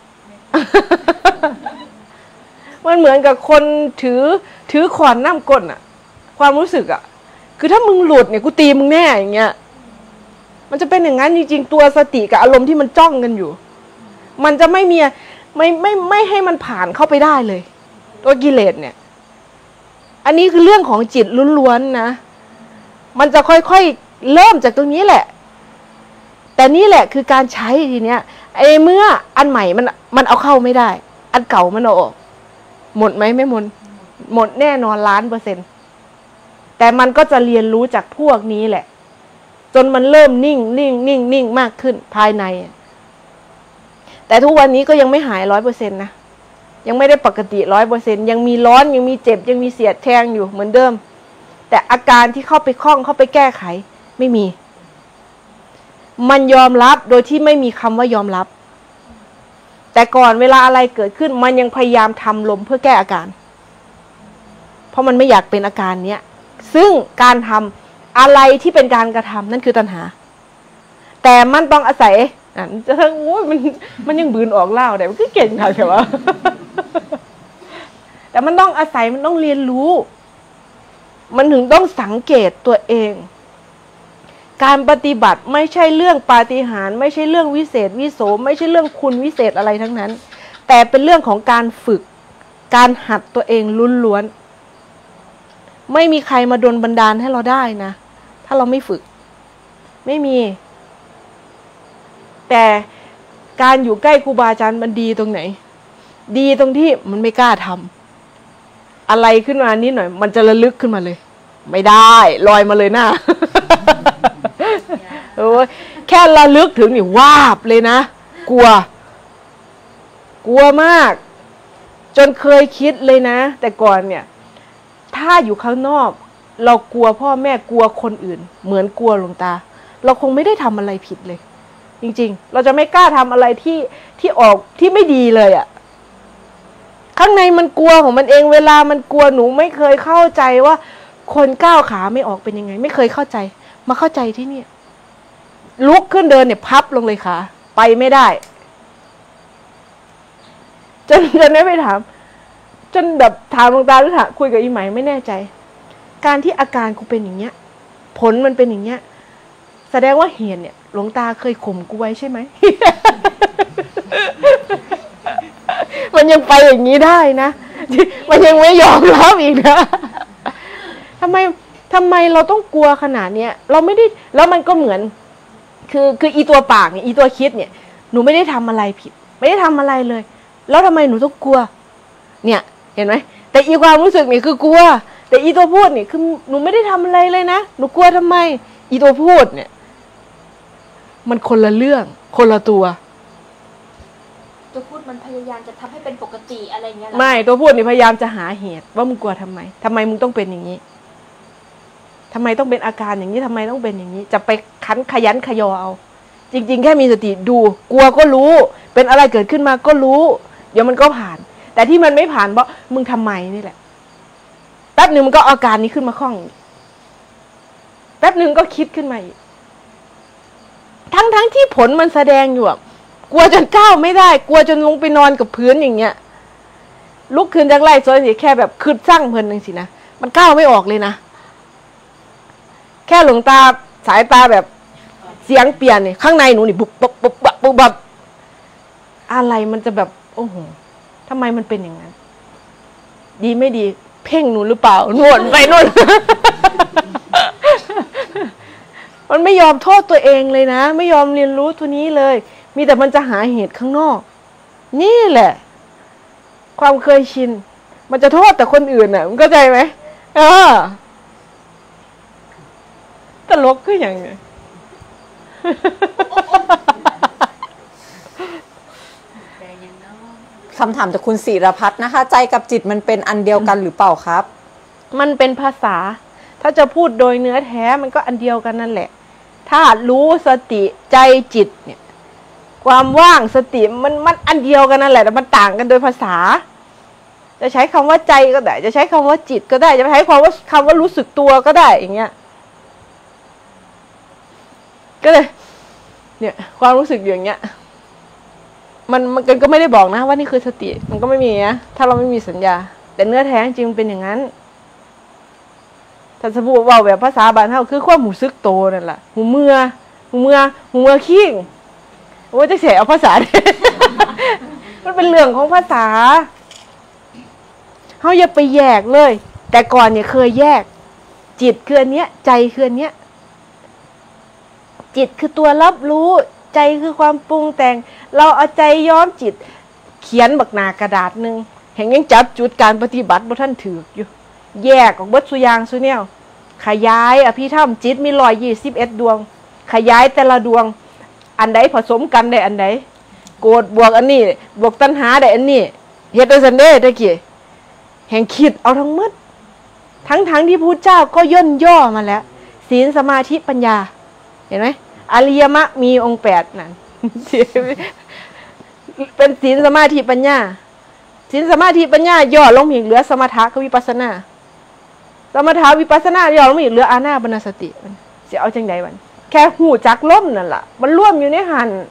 มันเหมือนกับคนถือถือขวานน้ำก้นอะความรู้สึกอะคือถ้ามึงหลุดเนี่ยกูตีมึงแน่อย่างเงี้ยมันจะเป็นอย่างนั้นจริงๆตัวสติกับอารมณ์ที่มันจ้องกันอยู่มันจะไม่มีไม่ไม่ไม่ให้มันผ่านเข้าไปได้เลยตัวกิเลสเนี่ยอันนี้คือเรื่องของจิตล้วนๆนะมันจะค่อยๆเริ่มจากตรงนี้แหละแต่นี่แหละคือการใช้ทีเนี้ยไอ้เมื่ออันใหม่มันมันเอาเข้าไม่ได้อันเก่ามันเอาออกหมดไหมไม่หมดหมดแน่นอนล้านเปอร์เซ็นต์แต่มันก็จะเรียนรู้จากพวกนี้แหละจนมันเริ่มนิ่งนิ่งนิ่งนิ่งมากขึ้นภายในแต่ทุกวันนี้ก็ยังไม่หายร้อยเปอร์เซ็นต์นะยังไม่ได้ปกติร้อยเปอร์เซ็นต์ยังมีร้อนยังมีเจ็บยังมีเสียดแทงอยู่เหมือนเดิมแต่อาการที่เข้าไปคล้องเข้าไปแก้ไขไม่มีมันยอมรับโดยที่ไม่มีคำว่ายอมรับแต่ก่อนเวลาอะไรเกิดขึ้นมันยังพยายามทำลมเพื่อแก้อาการเพราะมันไม่อยากเป็นอาการเนี้ยซึ่งการทำอะไรที่เป็นการกระทำนั่นคือตัณหาแต่มันต้องอาศัยอ่ะจะทั้งโอ้ยมันมันยังบืนออกเล่าแต่มันก็เก่งค่ะแต่ว่าแต่มันต้องอาศัยมันต้องเรียนรู้มันถึงต้องสังเกตตัวเองการปฏิบัติไม่ใช่เรื่องปาฏิหาริย์ไม่ใช่เรื่องวิเศษวิโสไม่ใช่เรื่องคุณวิเศษอะไรทั้งนั้นแต่เป็นเรื่องของการฝึกการหัดตัวเองล้วนๆไม่มีใครมาดลบันดาลให้เราได้นะถ้าเราไม่ฝึกไม่มีแต่การอยู่ใกล้ครูบาอาจารย์มันดีตรงไหนดีตรงที่มันไม่กล้าทำอะไรขึ้นมานิดหน่อยมันจะระลึกขึ้นมาเลยไม่ได้ลอยมาเลยหน้า โอ้ยแค่ระลึกถึงนี่วาบเลยนะกลัวกลัวมากจนเคยคิดเลยนะแต่ก่อนเนี่ยถ้าอยู่ข้างนอกเรากลัวพ่อแม่กลัวคนอื่นเหมือนกลัวหลวงตาเราคงไม่ได้ทำอะไรผิดเลยจริงๆเราจะไม่กล้าทำอะไรที่ที่ออกที่ไม่ดีเลยอะข้างในมันกลัวของมันเองเวลามันกลัวหนูไม่เคยเข้าใจว่าคนก้าวขาไม่ออกเป็นยังไงไม่เคยเข้าใจมาเข้าใจที่นี่ลุกขึ้นเดินเนี่ยพับลงเลยค่ะไปไม่ได้จนจนได้ไปถามจนแบบถามหลวงตาหรือถามคุยกับอีไหมไม่แน่ใจการที่อาการกูเป็นอย่างเงี้ยผลมันเป็นอย่างเงี้ยแสดงว่าเหตุเนี่ยหลวงตาเคยข่มกูไว้ใช่ไหม มันยังไปอย่างนี้ได้นะมันยังไม่ยอมรับอีกนะทำไมทำไมเราต้องกลัวขนาดเนี้ยเราไม่ได้แล้วมันก็เหมือนคือคืออีตัวปากเนี่ยอีตัวคิดเนี่ยหนูไม่ได้ทำอะไรผิดไม่ได้ทำอะไรเลยแล้วทำไมหนูต้องกลัวเนี่ยเห็นไหมแต่อีความรู้สึกนี่คือกลัวแต่อีตัวพูดเนี่ยคือหนูไม่ได้ทำอะไรเลยนะหนูกลัวทำไมอีตัวพูดเนี่ยมันคนละเรื่องคนละตัวตัวพูดมันพยายามจะทำให้เป็นปกติอะไรเงี้ยไม่ตัวพูดนี่พยายามจะหาเหตุว่ามึงกลัวทำไมทำไมมึงต้องเป็นอย่างนี้ทำไมต้องเป็นอาการอย่างนี้ทำไมต้องเป็นอย่างนี้จะไปคันขยันขยอเอาจริงๆแค่มีสติดูกลัวก็รู้เป็นอะไรเกิดขึ้นมาก็รู้เดี๋ยวมันก็ผ่านแต่ที่มันไม่ผ่านเพราะมึงทำไมนี่แหละแป๊บหนึ่งมันก็อาการนี้ขึ้นมาคล่องแป๊บหนึ่งก็คิดขึ้นมาอีกทั้งทั้งที่ผลมันแสดงอยู่อ่ะกลัวจนก้าวไม่ได้กลัวจนลงไปนอนกับพื้นอย่างเงี้ยลุกขึ้นจากไร่โซนสิแค่แบบคืดสร้างเพลินนึงสินะมันก้าวไม่ออกเลยนะแค่หลวงตาสายตาแบบเสียงเปลี่ยนเนี่ยข้างในหนูนี่บุบบุบบุบบุบบุบอะไรมันจะแบบโอ้โหทำไมมันเป็นอย่างนั้นดีไม่ดีเพ่งหนูหรือเปล่านวดไปนวดมันไม่ยอมโทษตัวเองเลยนะไม่ยอมเรียนรู้ตัวนี้เลยมีแต่มันจะหาเหตุข้างนอกนี่แหละความเคยชินมันจะโทษแต่คนอื่นน่ะมันเข้าใจไหมเออตลกคืออย่างไงคำถามจากคุณศิรพัฒน์นะคะใจกับจิตมันเป็นอันเดียวกันหรือเปล่าครับมันเป็นภาษาถ้าจะพูดโดยเนื้อแท้มันก็อันเดียวกันนั่นแหละถ้ารู้สติใจจิตเนี่ยความว่างสติมันมันอันเดียวกันนั่นแหละแต่มันต่างกันโดยภาษาจะใช้คำว่าใจก็ได้จะใช้คำว่าจิตก็ได้จะใช้ความว่าคำว่ารู้สึกตัวก็ได้อย่างเงี้ยก็เลยเนี่ยความรู้สึกอย่างเงี้ยมันมันก็ไม่ได้บอกนะว่านี่คือสติมันก็ไม่มีนะถ้าเราไม่มีสัญญาแต่เนื้อแท้จริงเป็นอย่างนั้นถ้าสมมุติว่าแบบภาษาบ้านเฮาคือความหูซึกโตนั่นแหละหูเมื่อหูเมื่อหูเมื่อขี้งว่าจะเสียเอาภาษา มันเป็นเรื่องของภาษาเฮาอย่าไปแยกเลยแต่ก่อนเนี่ยเคยแยกจิตคืออันเนี้ยใจคืออันเนี้ยจิตคือตัวรับรู้ใจคือความปรุงแต่งเราเอาใจย้อมจิตเขียนบักหนากระดาษนึงแห่งยังจับจุดการปฏิบัติบ่ท่านถืออยู่แยกออกเบิดสุยางสุแนวขยายอภิธรรมจิตมีหนึ่งร้อยยี่สิบเอ็ดดวงขยายแต่ละดวงอันใดผสมกันได้อันใดโกรธบวกอันนี้บวกตัณหาได้อันนี้เฮ็ดได้ซั่นเด้ตะกี้แห่งคิดเอาทั้งหมดทั้งๆที่พุทธเจ้าก็ย่นย่อมาแล้วศีลสมาธิปัญญาเห็นไหมอริยมรรคมีองค์แปดนั่น เป็นศีลสมาธิปัญญาศีลสมาธิปัญญาย่อลงอีกเหลือสมถะกับวิปัสสนาสมถะวิปัสสนาย่อลงอีกเหลืออานาปานสติมันสิเอาจังได๋มันแค่หูจักล้มนั่นล่ะมันร่วมอยู่ในหัน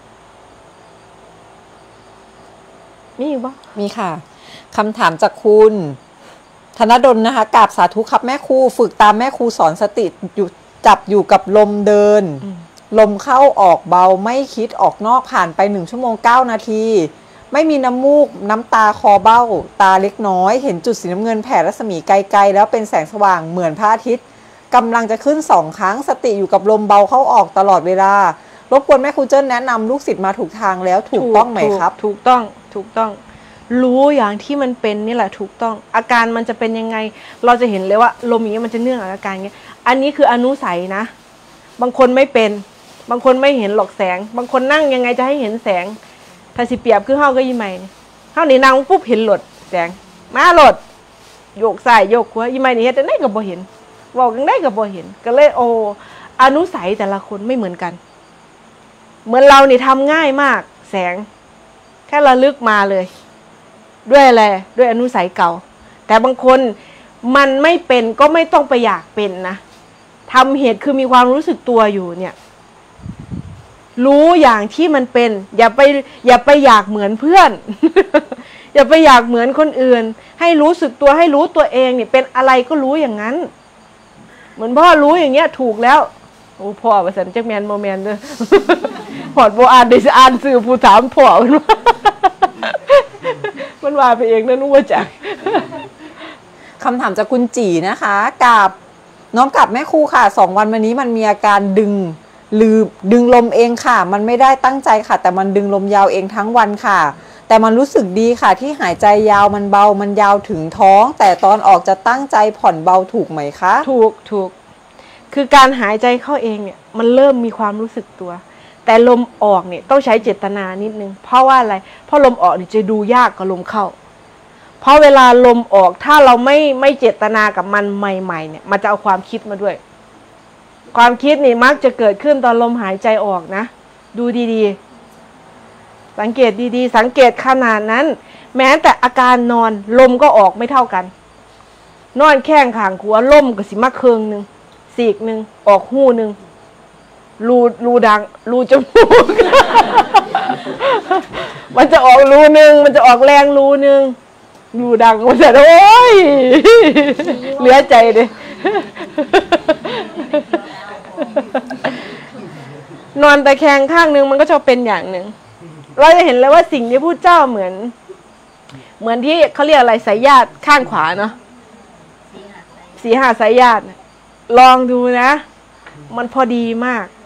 มีบ่มีค่ะคำถามจากคุณธนดลนะคะกราบสาธุครับแม่ครูฝึกตามแม่ครูสอนสติอยู่จับอยู่กับลมเดินลมเข้าออกเบาไม่คิดออกนอกผ่านไปหนึ่งชั่วโมงเก้านาทีไม่มีน้ำมูกน้ำตาคอเบ้าตาเล็กน้อยเห็นจุดสีน้ำเงินแผ่รัศมีไกลๆแล้วเป็นแสงสว่างเหมือนพระอาทิตย์กำลังจะขึ้นสองครั้งสติอยู่กับลมเบาเข้าออกตลอดเวลารบกวนแม่ครูเจิ้นแนะนำลูกศิษย์มาถูกทางแล้วถูกต้องไหมครับถูกต้องถูกต้องรู้อย่างที่มันเป็นนี่แหละถูกต้องอาการมันจะเป็นยังไงเราจะเห็นเลยว่าลมอย่างนี้มันจะเนื่องกับอาการอย่างนี้อันนี้คืออนุสัยนะบางคนไม่เป็นบางคนไม่เห็นหรอกแสงบางคนนั่งยังไงจะให้เห็นแสงถ้าสิเปรียบคือเฮาก็ยี่ใหม่เฮานี่นั่งปุ๊บเห็นหลดแสงมาหลดโยกซ้ายโยกขวายี่ใหม่นี่เฮ็ดได้ก็บ่เห็นเว้ากันได้ก็บ่เห็นก็เลยโออนุสัยแต่ละคนไม่เหมือนกันเหมือนเรานี่ทำง่ายมากแสงแค่ระลึกมาเลยด้วยอะไรด้วยอนุสัยเก่าแต่บางคนมันไม่เป็นก็ไม่ต้องไปอยากเป็นนะทำเหตุคือมีความรู้สึกตัวอยู่เนี่ยรู้อย่างที่มันเป็นอย่าไปอย่าไปอยากเหมือนเพื่อน อย่าไปอยากเหมือนคนอื่นให้รู้สึกตัวให้รู้ตัวเองเนี่ยเป็นอะไรก็รู้อย่างนั้นเหมือนพ่อรู้อย่างเงี้ยถูกแล้วโอ้พ่อว่าสันจักแมนโมแมนเด้อ หอดโบอ่านได้อ่านสื่อผู้ถามพ่อมันว่า มันว่าไปเองนะนู้ว่าจักคำถามจากคุณจีนะคะกับน้องกับแม่ครูค่ะสองวันวันนี้มันมีอาการดึงลืมดึงลมเองค่ะมันไม่ได้ตั้งใจค่ะแต่มันดึงลมยาวเองทั้งวันค่ะแต่มันรู้สึกดีค่ะที่หายใจยาวมันเบามันยาวถึงท้องแต่ตอนออกจะตั้งใจผ่อนเบาถูกไหมคะถูกถูกคือการหายใจเข้าเองเนี่ยมันเริ่มมีความรู้สึกตัวแต่ลมออกเนี่ยต้องใช้เจตนานิดนึงเพราะว่าอะไรเพราะลมออกเนี่ยจะดูยากกว่าลมเข้าเพราะเวลาลมออกถ้าเราไม่ไม่เจตนากับมันใหม่ๆเนี่ยมันจะเอาความคิดมาด้วยความคิดนี่มักจะเกิดขึ้นตอนลมหายใจออกนะดูดีๆสังเกตดีๆสังเกตขนาดนั้นแม้แต่อาการนอนลมก็ออกไม่เท่ากันนอนแข้งขางหัวลมก็สิมาเคืองนึงสีกนึงออกหูนึงรูรูดังรูจมูก มันจะออกรูนึงมันจะออกแรงรูนึงรูดังมันจะโอ้ยเหลือใจดิ นอนตะแคงข้างนึงมันก็จะเป็นอย่างหนึ่งเราจะเห็นเลยว่าสิ่งที่พุทธเจ้าเหมือนเหมือนที่เขาเรียกอะไรสายญาติข้างขวาเนาะสีหาสายญาติลองดูนะมันพอดีมาก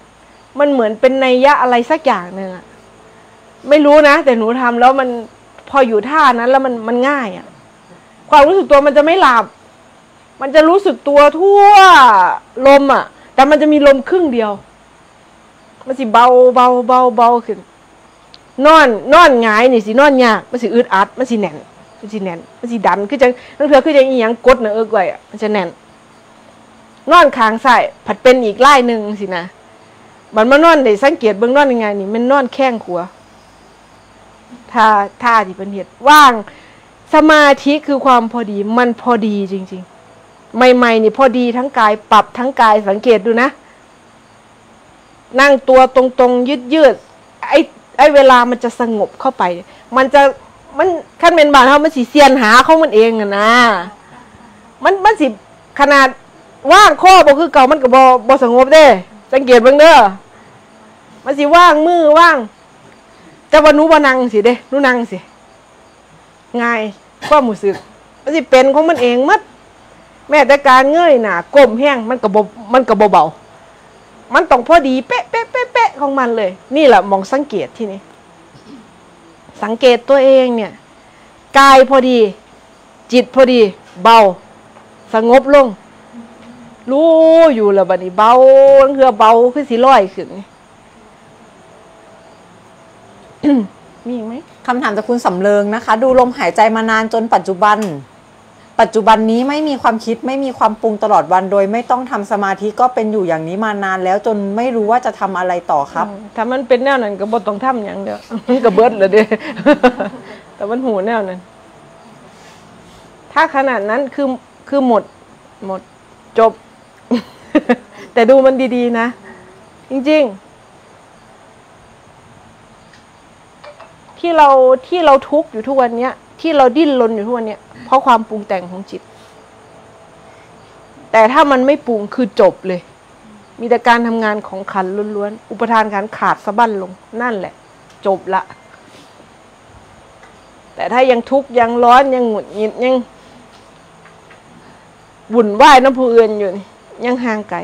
มันเหมือนเป็นนัยยะอะไรสักอย่างหนึ่งอะไม่รู้นะแต่หนูทำแล้วมันพออยู่ท่านั้นแล้วมันมันง่ายอะความรู้สึกตัวมันจะไม่หลับมันจะรู้สึกตัวทั่วลมอะแต่มันจะมีลมครึ่งเดียวมันสิเบาเบาเบาเบาขึ้นนอนนอนหงายนี่สินอนยากมันสิอึดอัดมันสิแน่นมันสิแน่นมันสิดันคือจังนั่นเถื่อคือจังอีหยังกดเนื้อเอิกไว้อะมันจะแน่นนอนข้างซ้ายผัดเป็นอีกไล่หนึ่งสินะมันมานอนได้สังเกตเบื้องนอนยังไงนี่มันนอนแข้งขัวท่าท่าที่เป็นเหตุว่างสมาธิคือความพอดีมันพอดีจริงๆใหม่ๆนี่พอดีทั้งกายปรับทั้งกายสังเกตดูนะนั่งตัวตรงๆยืดๆไอ้ไอ้เวลามันจะสงบเข้าไปมันจะมันขั้นเป็นบาทเขามันสิเซียนหาเขามันเองอะนะมันมันสิขนาดว่างข้อบ่คือเก่ามันก็บ่บ่สงบเด้สังเกตเบิ่งเด้อมันสิว่างมือว่างแต่ว่าหนูบ่นั่งสิเด้หนูนั่งสิง่ายความรู้สึกมันสิเป็นของมันเองหมดแม้แต่การเงยหน้าก้มแห้งมันก็บ่มันก็บ่เบามันต้องพอดีเป๊ะเป๊ะเป๊ะเป๊ะของมันเลยนี่แหละมองสังเกตที่นี่สังเกตตัวเองเนี่ยกายพอดีจิตพอดีเบาสงบลงรู้อยู่แล้วบัดนี้เบาเหือเบาขึ้นสิลอยขึ้น มีอีกไหมคำถามจากคุณสำเริงนะคะ ดูลมหายใจมานานจนปัจจุบันปัจจุบันนี้ไม่มีความคิดไม่มีความปรุงตลอดวันโดยไม่ต้องทำสมาธิก็เป็นอยู่อย่างนี้มานานแล้วจนไม่รู้ว่าจะทำอะไรต่อครับถ้ามันเป็นแนวนั้นก็บ่ต้องทำอย่างเดียว มันก็เบิดเลยเด้ แต่มันหูแนวนั้นถ้าขนาดนั้นคือคือหมดหมดจบ แต่ดูมันดีๆนะจริงๆที่เราที่เราทุกข์อยู่ทุกวันเนี้ยที่เราดิ้นรนอยู่ทุกวันเนี้ยเพราะความปรุงแต่งของจิตแต่ถ้ามันไม่ปรุงคือจบเลยมีแต่การทำงานของขันล้วนๆอุปทานขันขาดสะบั้นลงนั่นแหละจบละแต่ถ้ายังทุกข์ยังร้อนยังหงุดหงิดยังวุ่นวายน้ำผู้อื่นอยู่ยังห่างไกล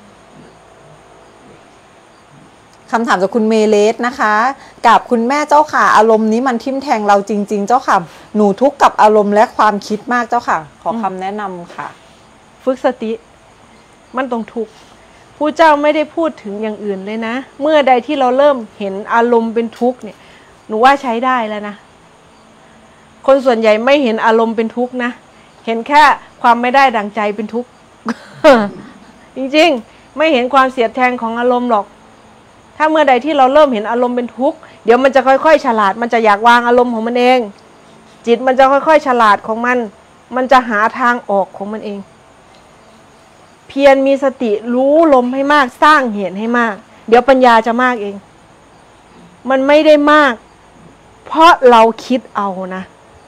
คำถามจากคุณเมเลสนะคะกับคุณแม่เจ้าค่ะอารมณ์นี้มันทิ่มแทงเราจริงๆเจ้าค่ะหนูทุกข์กับอารมณ์และความคิดมากเจ้าค่ะขอคำแนะนำค่ะฝึกสติมันต้องทุกข์ผู้เจ้าไม่ได้พูดถึงอย่างอื่นเลยนะเมื่อใดที่เราเริ่มเห็นอารมณ์เป็นทุกข์เนี่ยหนูว่าใช้ได้แล้วนะคนส่วนใหญ่ไม่เห็นอารมณ์เป็นทุกข์นะเห็นแค่ความไม่ได้ดั่งใจเป็นทุกข์ จริงๆไม่เห็นความเสียดแทงของอารมณ์หรอกถ้าเมื่อใดที่เราเริ่มเห็นอารมณ์เป็นทุกข์เดี๋ยวมันจะค่อยๆฉลาดมันจะอยากวางอารมณ์ของมันเองจิตมันจะค่อยๆฉลาดของมันมันจะหาทางออกของมันเองเพียรมีสติรู้ลมให้มากสร้างเหตุให้มากเดี๋ยวปัญญาจะมากเองมันไม่ได้มากเพราะเราคิดเอานะ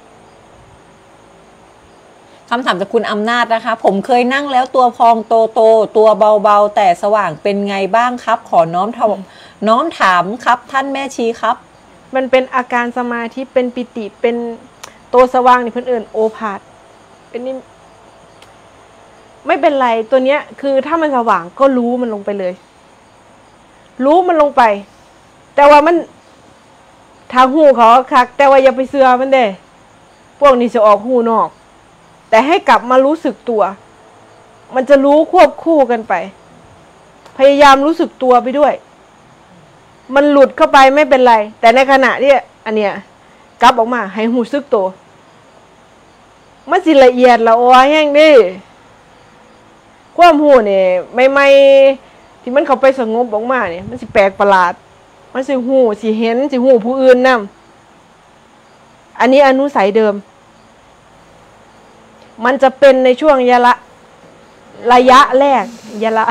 คำถามจากคุณอำนาจนะคะผมเคยนั่งแล้วตัวพองโตโตตัวเบาๆแต่สว่างเป็นไงบ้างครับขอน้อมน้อมถามครับท่านแม่ชีครับมันเป็นอาการสมาธิเป็นปิติเป็นตัวสว่างนี่เพื่อนเอิญโอภาสเป็นนี่ไม่เป็นไรตัวเนี้ยคือถ้ามันสว่างก็รู้มันลงไปเลยรู้มันลงไปแต่ว่ามันทางหูเขาคักแต่ว่าอย่าไปเสือมันเด้พวกนี้จะออกหูนอกแต่ให้กลับมารู้สึกตัวมันจะรู้ควบคู่กันไปพยายามรู้สึกตัวไปด้วยมันหลุดเข้าไปไม่เป็นไรแต่ในขณะที่อันเนี้ยกลับออกมาให้หูสึกตัวมันสิละเอียดละอ้อยแห้งดิความหูเนี่ยไม่ไม่ที่มันเข้าไปสงบออกมาเนี่ยมันสิแปลกประหลาดมันสิหูสิเห็นสิหูผู้อื่นนำอันนี้อนุสัยเดิมมันจะเป็นในช่วงยะละระยะแรกยะละ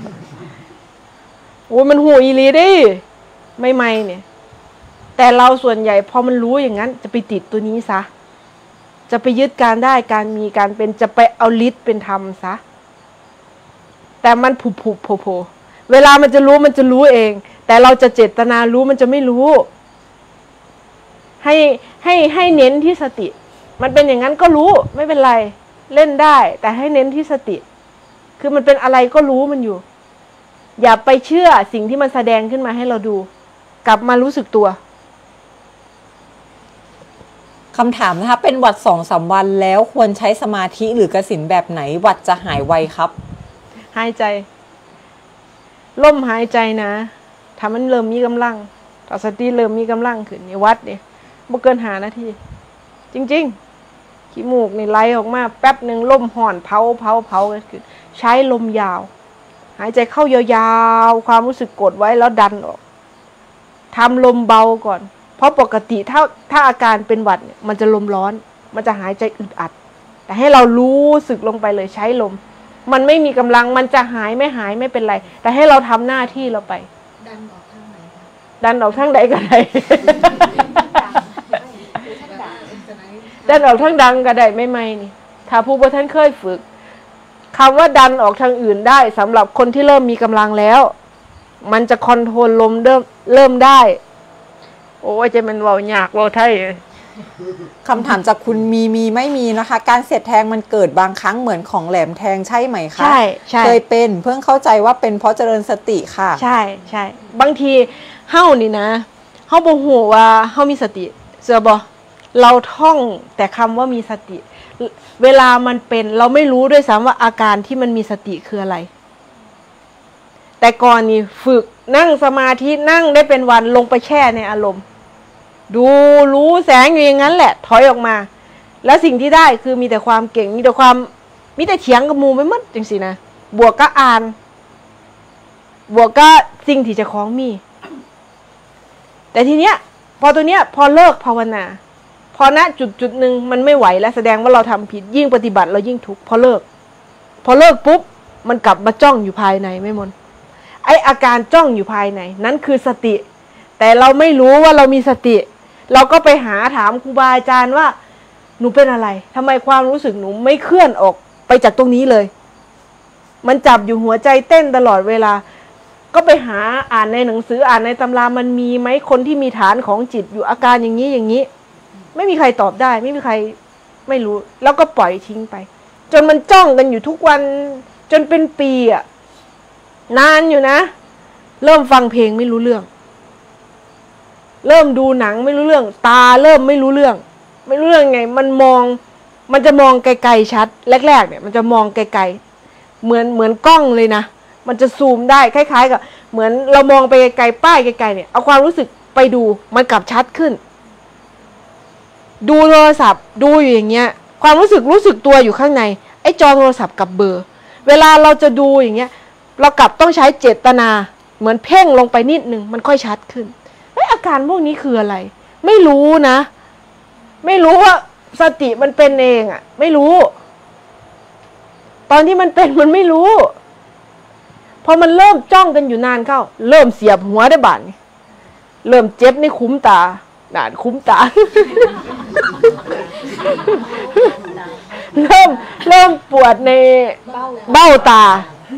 โอ้มันหูอีหลีดิไม่ไม่เนี่ยแต่เราส่วนใหญ่พอมันรู้อย่างนั้นจะไปติดตัวนี้ซะจะไปยึดการได้การมีการเป็นจะไปเอาฤทธิ์เป็นธรรมซะแต่มันผุบผุบโผล่โผล่เวลามันจะรู้มันจะรู้เองแต่เราจะเจตนารู้มันจะไม่รู้ให้ให้ให้เน้นที่สติมันเป็นอย่างนั้นก็รู้ไม่เป็นไรเล่นได้แต่ให้เน้นที่สติคือมันเป็นอะไรก็รู้มันอยู่อย่าไปเชื่อสิ่งที่มันแสดงขึ้นมาให้เราดู กลับมารู้สึกตัวคำถามนะคะเป็นหวัดสองสามวันแล้วควรใช้สมาธิหรือกสิณแบบไหนหวัดจะหายไวครับหายใจลมหายใจนะถ้ามันเริ่มมีกำลังถ้าสติเริ่มมีกำลังขึ้นในวัดเนี่ยบ่เกินหานาทีจริงๆขี้มูกนี่ไหลออกมาแป๊บหนึ่งลมห่อนเผาเผาเผากันขึ้นใช้ลมยาวหายใจเข้ายาวๆความรู้สึกกดไว้แล้วดันออกทำลมเบาก่อนเพราะปกติถ้าถ้าอาการเป็นหวัดเนี่ยมันจะลมร้อนมันจะหายใจอึดอัดแต่ให้เรารู้สึกลงไปเลยใช้ลมมันไม่มีกำลังมันจะหายไม่หายไม่เป็นไรแต่ให้เราทำหน้าที่เราไปดันออกทางไหนคะดันออกทางใดก็ได้ดันออกทางดังก็ได้ไม่ไม่นี่ถ้าผู้บ่ท่านเคยฝึกคำว่าดันออกทางอื่นได้สำหรับคนที่เริ่มมีกำลังแล้วมันจะคอนโทรลลมเริ่มเริ่มได้โอ้ยจะเป็นเว้ายากเว้าไทยคำถามจากคุณมีมีไม่มีนะคะการเสียดแทงมันเกิดบางครั้งเหมือนของแหลมแทงใช่ไหมคะใช่ใช่เคยเป็นเพิ่งเข้าใจว่าเป็นเพราะเจริญสติค่ะใช่ใช่บางทีเฮ้านี่นะเฮ้าบ่ฮู้ว่าเฮ้ามีสติเชื่อบ่เราท่องแต่คำว่ามีสติเวลามันเป็นเราไม่รู้ด้วยซ้ำว่าอาการที่มันมีสติคืออะไรแต่ก่อนนี่ฝึกนั่งสมาธินั่งได้เป็นวันลงไปแช่ในอารมณ์ดูรู้แสงอยู่อย่างนั้นแหละถอยออกมาแล้วสิ่งที่ได้คือมีแต่ความเก่งมีแต่ความมีแต่เถียงกับมูไม่หมดจังสินะบวกก็อ่านบวกก็สิ่งที่จะคล้องมีแต่ทีเนี้ยพอตัวเนี้ยพอเลิกภาวนาพอณจุดจุดหนึ่งมันไม่ไหวแล้วแสดงว่าเราทำผิดยิ่งปฏิบัติเรายิ่งทุกข์พอเลิกพอเลิกปุ๊บมันกลับมาจ้องอยู่ภายในไม่มนไออาการจ้องอยู่ภายในนั้นคือสติแต่เราไม่รู้ว่าเรามีสติเราก็ไปหาถามครูบาอาจารย์ว่าหนูเป็นอะไรทำไมความรู้สึกหนูไม่เคลื่อนออกไปจากตรงนี้เลยมันจับอยู่หัวใจเต้นตลอดเวลาก็ไปหาอ่านในหนังสืออ่านในตำรามันมีไหมคนที่มีฐานของจิตอยู่อาการอย่างนี้อย่างนี้ไม่มีใครตอบได้ไม่มีใครไม่รู้แล้วก็ปล่อยทิ้งไปจนมันจ้องกันอยู่ทุกวันจนเป็นปีอะนานอยู่นะเริ่มฟังเพลงไม่รู้เรื่องเริ่มดูหนังไม่รู้เรื่องตาเริ่มไม่รู้เรื่องไม่รู้เรื่องไงมันมองมันจะมองไกลๆชัดแรกๆเนี่ยมันจะมองไกลๆเหมือนเหมือนกล้องเลยนะมันจะซูมได้คล้ายๆกับเหมือนเรามองไปไกลๆป้ายไกลๆเนี่ยเอาความรู้สึกไปดูมันกลับชัดขึ้นดูโทรศัพท์ดูอยู่อย่างเงี้ยความรู้สึกรู้สึกตัวอยู่ข้างในไอ้จอโทรศัพท์กับเบอร์เวลาเราจะดูอย่างเงี้ยเรากลับต้องใช้เจตนาเหมือนเพ่งลงไปนิดนึงมันค่อยชัดขึ้นไอ้อาการพวกนี้คืออะไรไม่รู้นะไม่รู้ว่าสติมันเป็นเองอ่ะไม่รู้ตอนที่มันเป็นมันไม่รู้พอมันเริ่มจ้องกันอยู่นานเข้าเริ่มเสียบหัวได้บาดนี่เริ่มเจ็บในคุ้มตาหนานคุ้มตา เริ่มเริ่มปวดในเบ้าตา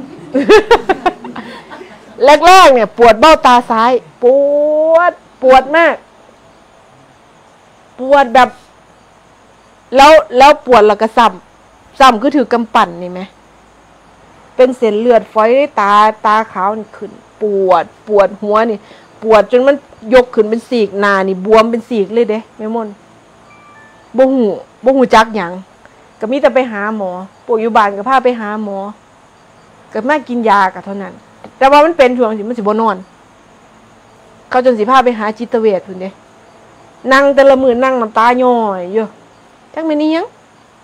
แรกๆเนี่ยปวดเบ้าตาซ้ายปวดปวดมากปวดแบบแล้วแล้วปวดแล้วก็ซ้ำซ้ำก็ถือกำปั่นนี่ไหมเป็นเส้นเลือดฝอยตาตาขาวนี่ขึ้นปวดปวดหัวนี่ปวดจนมันยกขึ้นเป็นสีกหน้านี่บวมเป็นสีกเลยเด้แม่มนบ่หูบ่หูจักหยังก็มีแต่ไปหาหมอปวดอยู่บ้านก็พาไปหาหมอก็มากินยาก็เท่านั้นแต่ว่ามันเป็นช่วงสิมันสิบ่นอนเขาจนสิพาไปหาจิตเวชพุ่นเด้นั่งแต่ละมื้อนั่งน้ำตาย่อยอยู่จักแม่นอีหยัง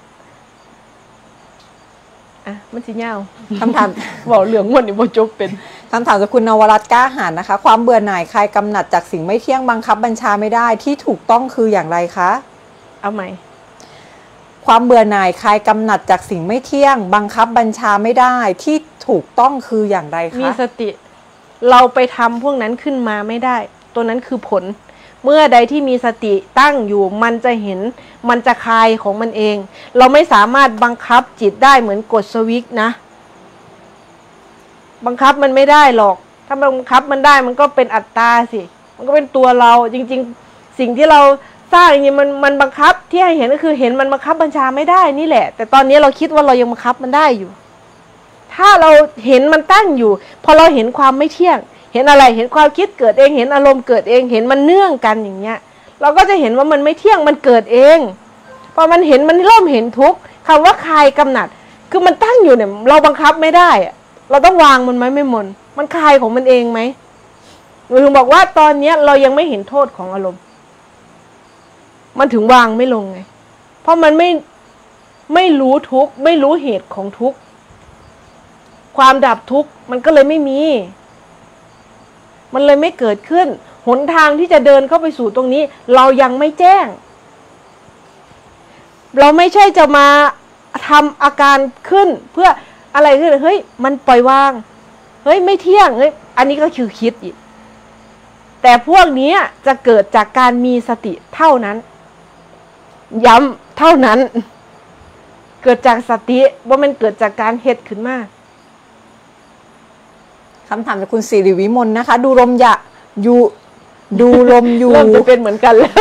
อ่ะมันสิยาวคำถามเว้าเรื่องม่วนนี่บ่จบเป็นคำถามจากคุณนวรัตน์กล้าหาญนะคะความเบื่อหน่ายคลายกำหนัดจากสิ่งไม่เที่ยงบังคับบัญชาไม่ได้ที่ถูกต้องคืออย่างไรคะเอาใหม่ความเบื่อหน่ายคลายกำหนัดจากสิ่งไม่เที่ยงบังคับบัญชาไม่ได้ที่ถูกต้องคืออย่างไรคะมีสติเราไปทำพวกนั้นขึ้นมาไม่ได้ตัวนั้นคือผลเมื่อใดที่มีสติตั้งอยู่มันจะเห็นมันจะคลายของมันเองเราไม่สามารถบังคับจิตได้เหมือนกดสวิตช์นะบังคับมันไม่ได้หรอกถ้าบังคับมันได้มันก็เป็นอัตตาสิมันก็เป็นตัวเราจริงๆสิ่งที่เราสร้างอย่างนี้มันมันบังคับที่ให้เห็นก็คือเห็นมันบังคับบัญชาไม่ได้นี่แหละแต่ตอนนี้เราคิดว่าเรายังบังคับมันได้อยู่ถ้าเราเห็นมันตั้งอยู่พอเราเห็นความไม่เที่ยงเห็นอะไรเห็นความคิดเกิดเองเห็นอารมณ์เกิดเองเห็นมันเนื่องกันอย่างเงี้ยเราก็จะเห็นว่ามันไม่เที่ยงมันเกิดเองพอมันเห็นมันเริ่มเห็นทุกข์คำว่าคลายกำหนัดคือมันตั้งอยู่เนี่ยเราบังคับไม่ได้อะเราต้องวางมันไหมไม่มนมันคลายของมันเองไหมหนูถึงบอกว่าตอนเนี้ยเรายังไม่เห็นโทษของอารมณ์มันถึงวางไม่ลงไงเพราะมันไม่ไม่รู้ทุกข์ไม่รู้เหตุของทุกข์ความดับทุกข์มันก็เลยไม่มีมันเลยไม่เกิดขึ้นหนทางที่จะเดินเข้าไปสู่ตรงนี้เรายังไม่แจ้งเราไม่ใช่จะมาทำอาการขึ้นเพื่ออะไรขึ้นเฮ้ยมันปล่อยวางเฮ้ยไม่เที่ยงเฮ้ยอันนี้ก็คือคิดอีกแต่พวกนี้จะเกิดจากการมีสติเท่านั้นย้ำเท่านั้นเกิดจากสติว่ามันเกิดจากการเฮ็ดขึ้นมาคำถามจากคุณสิริวิมลนะคะดูลมอยะอยู่ดูลมอยู่เริ่มจะเป็นเหมือนกันแล้ว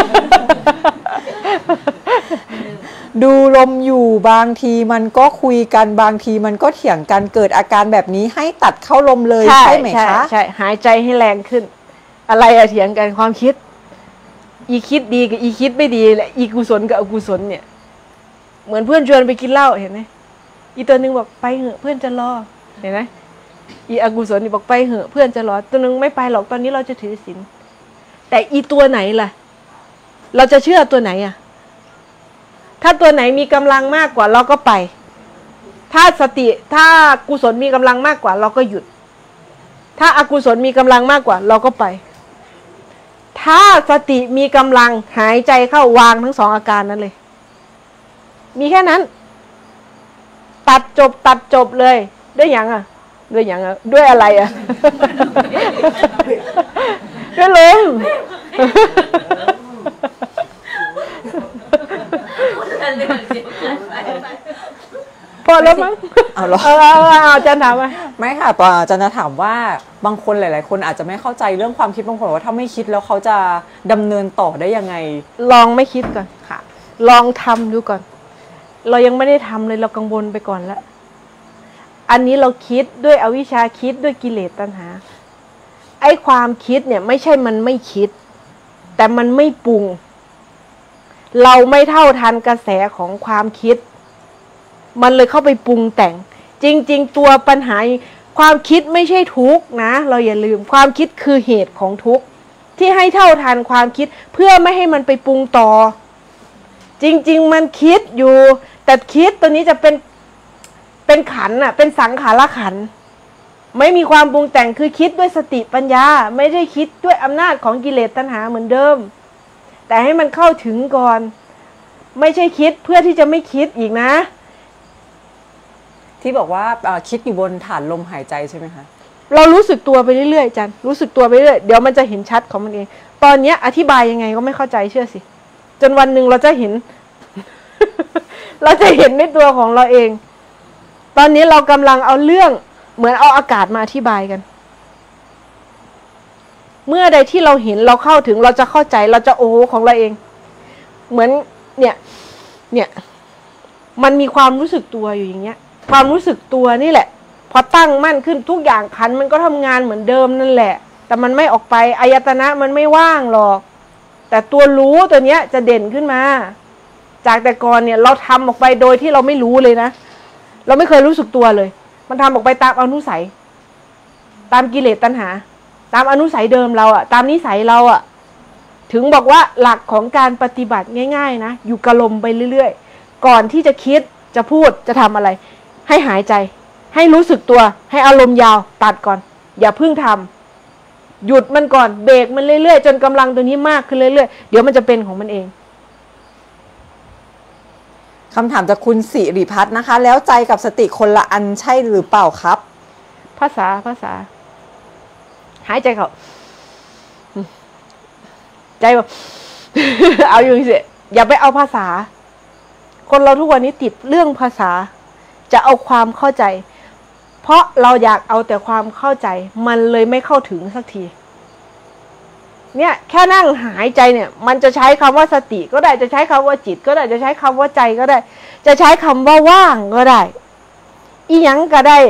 ดูลมอยู่บางทีมันก็คุยกันบางทีมันก็เถียงกันเกิดอาการแบบนี้ให้ตัดเข้าลมเลยใช่ไหมคะใช่หายใจให้แรงขึ้นอะไรอะเถียงกันความคิดอีคิดดีกับอีคิดไม่ดีแหละอีกุศลกับอกุศลเนี่ยเหมือนเพื่อนชวนไปกินเหล้าเห็นไหมอีตัวนึงบอกไปเหอะเพื่อนจะรอเห็นไหมอีอกุศลนี่บอกไปเหอะเพื่อนจะรอตัวนึงไม่ไปหรอกตอนนี้เราจะถือศีลแต่อีตัวไหนล่ะเราจะเชื่อตัวไหนอ่ะถ้าตัวไหนมีกำลังมากกว่าเราก็ไปถ้าสติถ้ากุศลมีกำลังมากกว่าเราก็หยุดถ้าอกุศลมีกำลังมากกว่าเราก็ไปถ้าสติมีกำลังหายใจเข้าวางทั้งสองอาการนั้นเลยมีแค่นั้นตัดจบตัดจบเลยด้วยอย่างอ่ะด้วยอย่างอ่ะด้วยอะไรอ่ะ ด้วยลมพอแล้วมั้งเอาหรอเอาเอาอาจารย์ถามไหมไม่ค่ะปออาจารย์จะถามว่าบางคนหลายๆคนอาจจะไม่เข้าใจเรื่องความคิดบางคนว่าถ้าไม่คิดแล้วเขาจะดำเนินต่อได้ยังไงลองไม่คิดก่อนค่ะลองทำดูก่อนเรายังไม่ได้ทำเลยเรากังวลไปก่อนแล้วอันนี้เราคิดด้วยอวิชชาคิดด้วยกิเลสตัณหาไอ้ความคิดเนี่ยไม่ใช่มันไม่คิดแต่มันไม่ปรุงเราไม่เท่าทันกระแสของความคิดมันเลยเข้าไปปรุงแต่งจริงๆตัวปัญหาความคิดไม่ใช่ทุกข์นะเราอย่าลืมความคิดคือเหตุของทุกข์ที่ให้เท่าทันความคิดเพื่อไม่ให้มันไปปรุงต่อจริงๆมันคิดอยู่แต่คิดตัวนี้จะเป็นเป็นขันธ์น่ะเป็นสังขารขันธ์ไม่มีความปรุงแต่งคือคิดด้วยสติปัญญาไม่ได้คิดด้วยอำนาจของกิเลสตัณหาเหมือนเดิมแต่ให้มันเข้าถึงก่อนไม่ใช่คิดเพื่อที่จะไม่คิดอีกนะที่บอกว่าคิดอยู่บนฐานลมหายใจใช่ไหมคะเรารู้สึกตัวไปเรื่อยๆจันรู้สึกตัวไปเรื่อยเดี๋ยวมันจะเห็นชัดของมันเองตอนนี้อธิบายยังไงก็ไม่เข้าใจเชื่อสิจนวันหนึ่งเราจะเห็น เราจะเห็นในตัวของเราเองตอนนี้เรากำลังเอาเรื่องเหมือนเอาอากาศมาอธิบายกันเมื่อใดที่เราเห็นเราเข้าถึงเราจะเข้าใจเราจะโอ้ของเราเองเหมือนเนี่ยเนี่ยมันมีความรู้สึกตัวอยู่อย่างเงี้ยความรู้สึกตัวนี่แหละพอตั้งมั่นขึ้นทุกอย่างขันมันก็ทำงานเหมือนเดิมนั่นแหละแต่มันไม่ออกไปอายตนะมันไม่ว่างหรอกแต่ตัวรู้ตัวเนี้ยจะเด่นขึ้นมาจากแต่ก่อนเนี่ยเราทำออกไปโดยที่เราไม่รู้เลยนะเราไม่เคยรู้สึกตัวเลยมันทำออกไปตามอนุสัยตามกิเลสตัณหาตามอนุสัยเดิมเราอะตามนิสัยเราอะถึงบอกว่าหลักของการปฏิบัติง่ายๆนะอยู่กับลมไปเรื่อยๆก่อนที่จะคิดจะพูดจะทำอะไรให้หายใจให้รู้สึกตัวให้อารมณ์ยาวตัดก่อนอย่าเพิ่งทำหยุดมันก่อนเบรกมันเรื่อยๆจนกำลังตัวนี้มากขึ้นเรื่อยๆเดี๋ยวมันจะเป็นของมันเองคำถามจากคุณสิริพัฒน์นะคะแล้วใจกับสติคนละอันใช่หรือเปล่าครับภาษาภาษาหายใจเขาใจแบบ เอาอยู่สิอย่าไปเอาภาษาคนเราทุกวันนี้ติดเรื่องภาษาจะเอาความเข้าใจเพราะเราอยากเอาแต่ความเข้าใจมันเลยไม่เข้าถึงสักทีเนี่ยแค่นั่งหายใจเนี่ยมันจะใช้คำว่าสติก็ได้จะใช้คำว่าจิตก็ได้จะใช้คำว่าใจก็ได้จะใช้คำว่าว่างก็ได้อีหยังก็ได้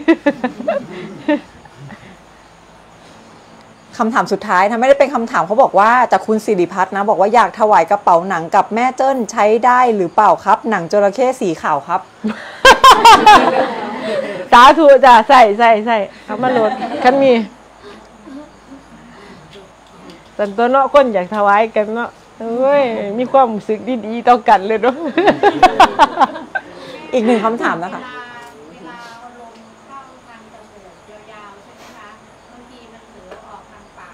คำถามสุดท้ายนะไม่ได้เป็นคำถามเขาบอกว่าจากคุณสิริพัฒน์นะบอกว่าอยากถวายกระเป๋าหนังกับแม่เจิ้นใช้ได้หรือเปล่าครับ หนังจระเข้สีขาวครับสาธุจ้ะใส่ใส่ใส่เอามาโหลดคันมีแต่ตัวเนาะคนอยากถวายกันเนาะเอ้ยมีความรู้สึกดีๆต่อกันเลยเนาะอีกหนึ่งคำถามนะคะเวลาเวลาเอาลมเข้าทางจมูกยาวๆใช่ไหมคะบางทีมันเผลอออกทางปาก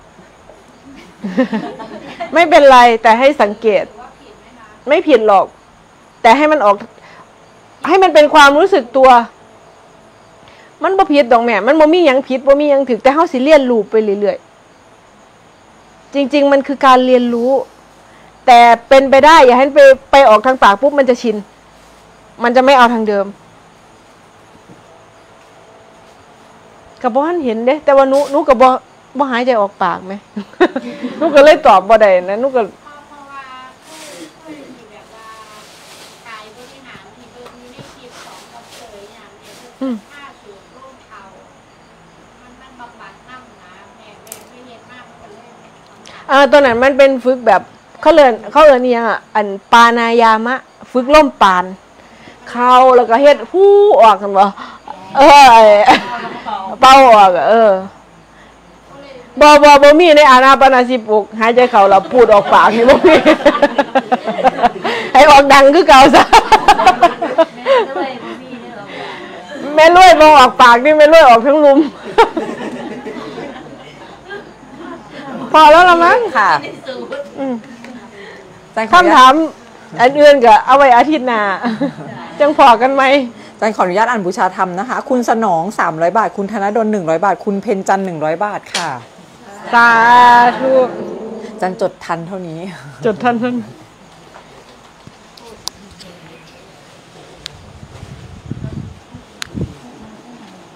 ไม่เป็นไรแต่ให้สังเกตหรือว่าผิดไหมคะไม่ผิดหรอก แต่ให้มันออก ให้มันเป็นความรู้สึกตัว มันบ่ผิดดอกแม่มันบ่มีหยังผิดบ่มีหยังถึกแต่เฮาสิเรียนรู้ไปเรื่อยๆจริงๆมันคือการเรียนรู้ แต่เป็นไปได้อย่าให้ไปไปออกทางปากปุ๊บมันจะชินมันจะไม่เอาทางเดิมกับบ่ทันเห็นเด้แต่ว่าหนูหนูก็บ่บ่หายใจออกปากไหม หนูก็เลยตอบบ่ได้นะหนูก็เพราะเพราะว่าเคยเคยมีแบบว่ากายบริหารที่เบิ่งอยู่ในคลิปของดอกเตอร์อย่างเนี่ยเพิ่นค่าสูงร่มเขามันมันบำบัดน้ำนะแม่แม่ไม่เห็นมากมันก็เลยอ่าตัวนั้นมันเป็นฝึกแบบเขาเรียนเขาเรียนอิหยังอ่ะอันปานายามะ ฝึกล่มปาน เข้าแล้วก็เฮ็ดฮู้ออกกันบ่เออไอ้เป่าออกอะเออบ่บ่บ่มีในอานาปานสิปุกหายใจเข้าแล้วพูดออกปากนี่บ่มี ให้ออกดังคือเก่าซะ แม่รวยบ่ออกปากนี่แม่รวยออกทั้งลุม พอแล้วละมั้งค่ะอืมอาจารย์ขออนุคำญาถาตมอันอื่นก็เอาไว้อาทิตย์หน้า จังพอกันไหมอาจารย์ขออนุญาตอ่านบูชาธรรมนะคะ คุณสนองสามร้อยบาท คุณธนดลหนึ่งร้อยบาท คุณเพ็ญจันทร์หนึ่งร้อยบาทค่ะสาธุอาจารย์จดทันเท่านี้จดทันทัน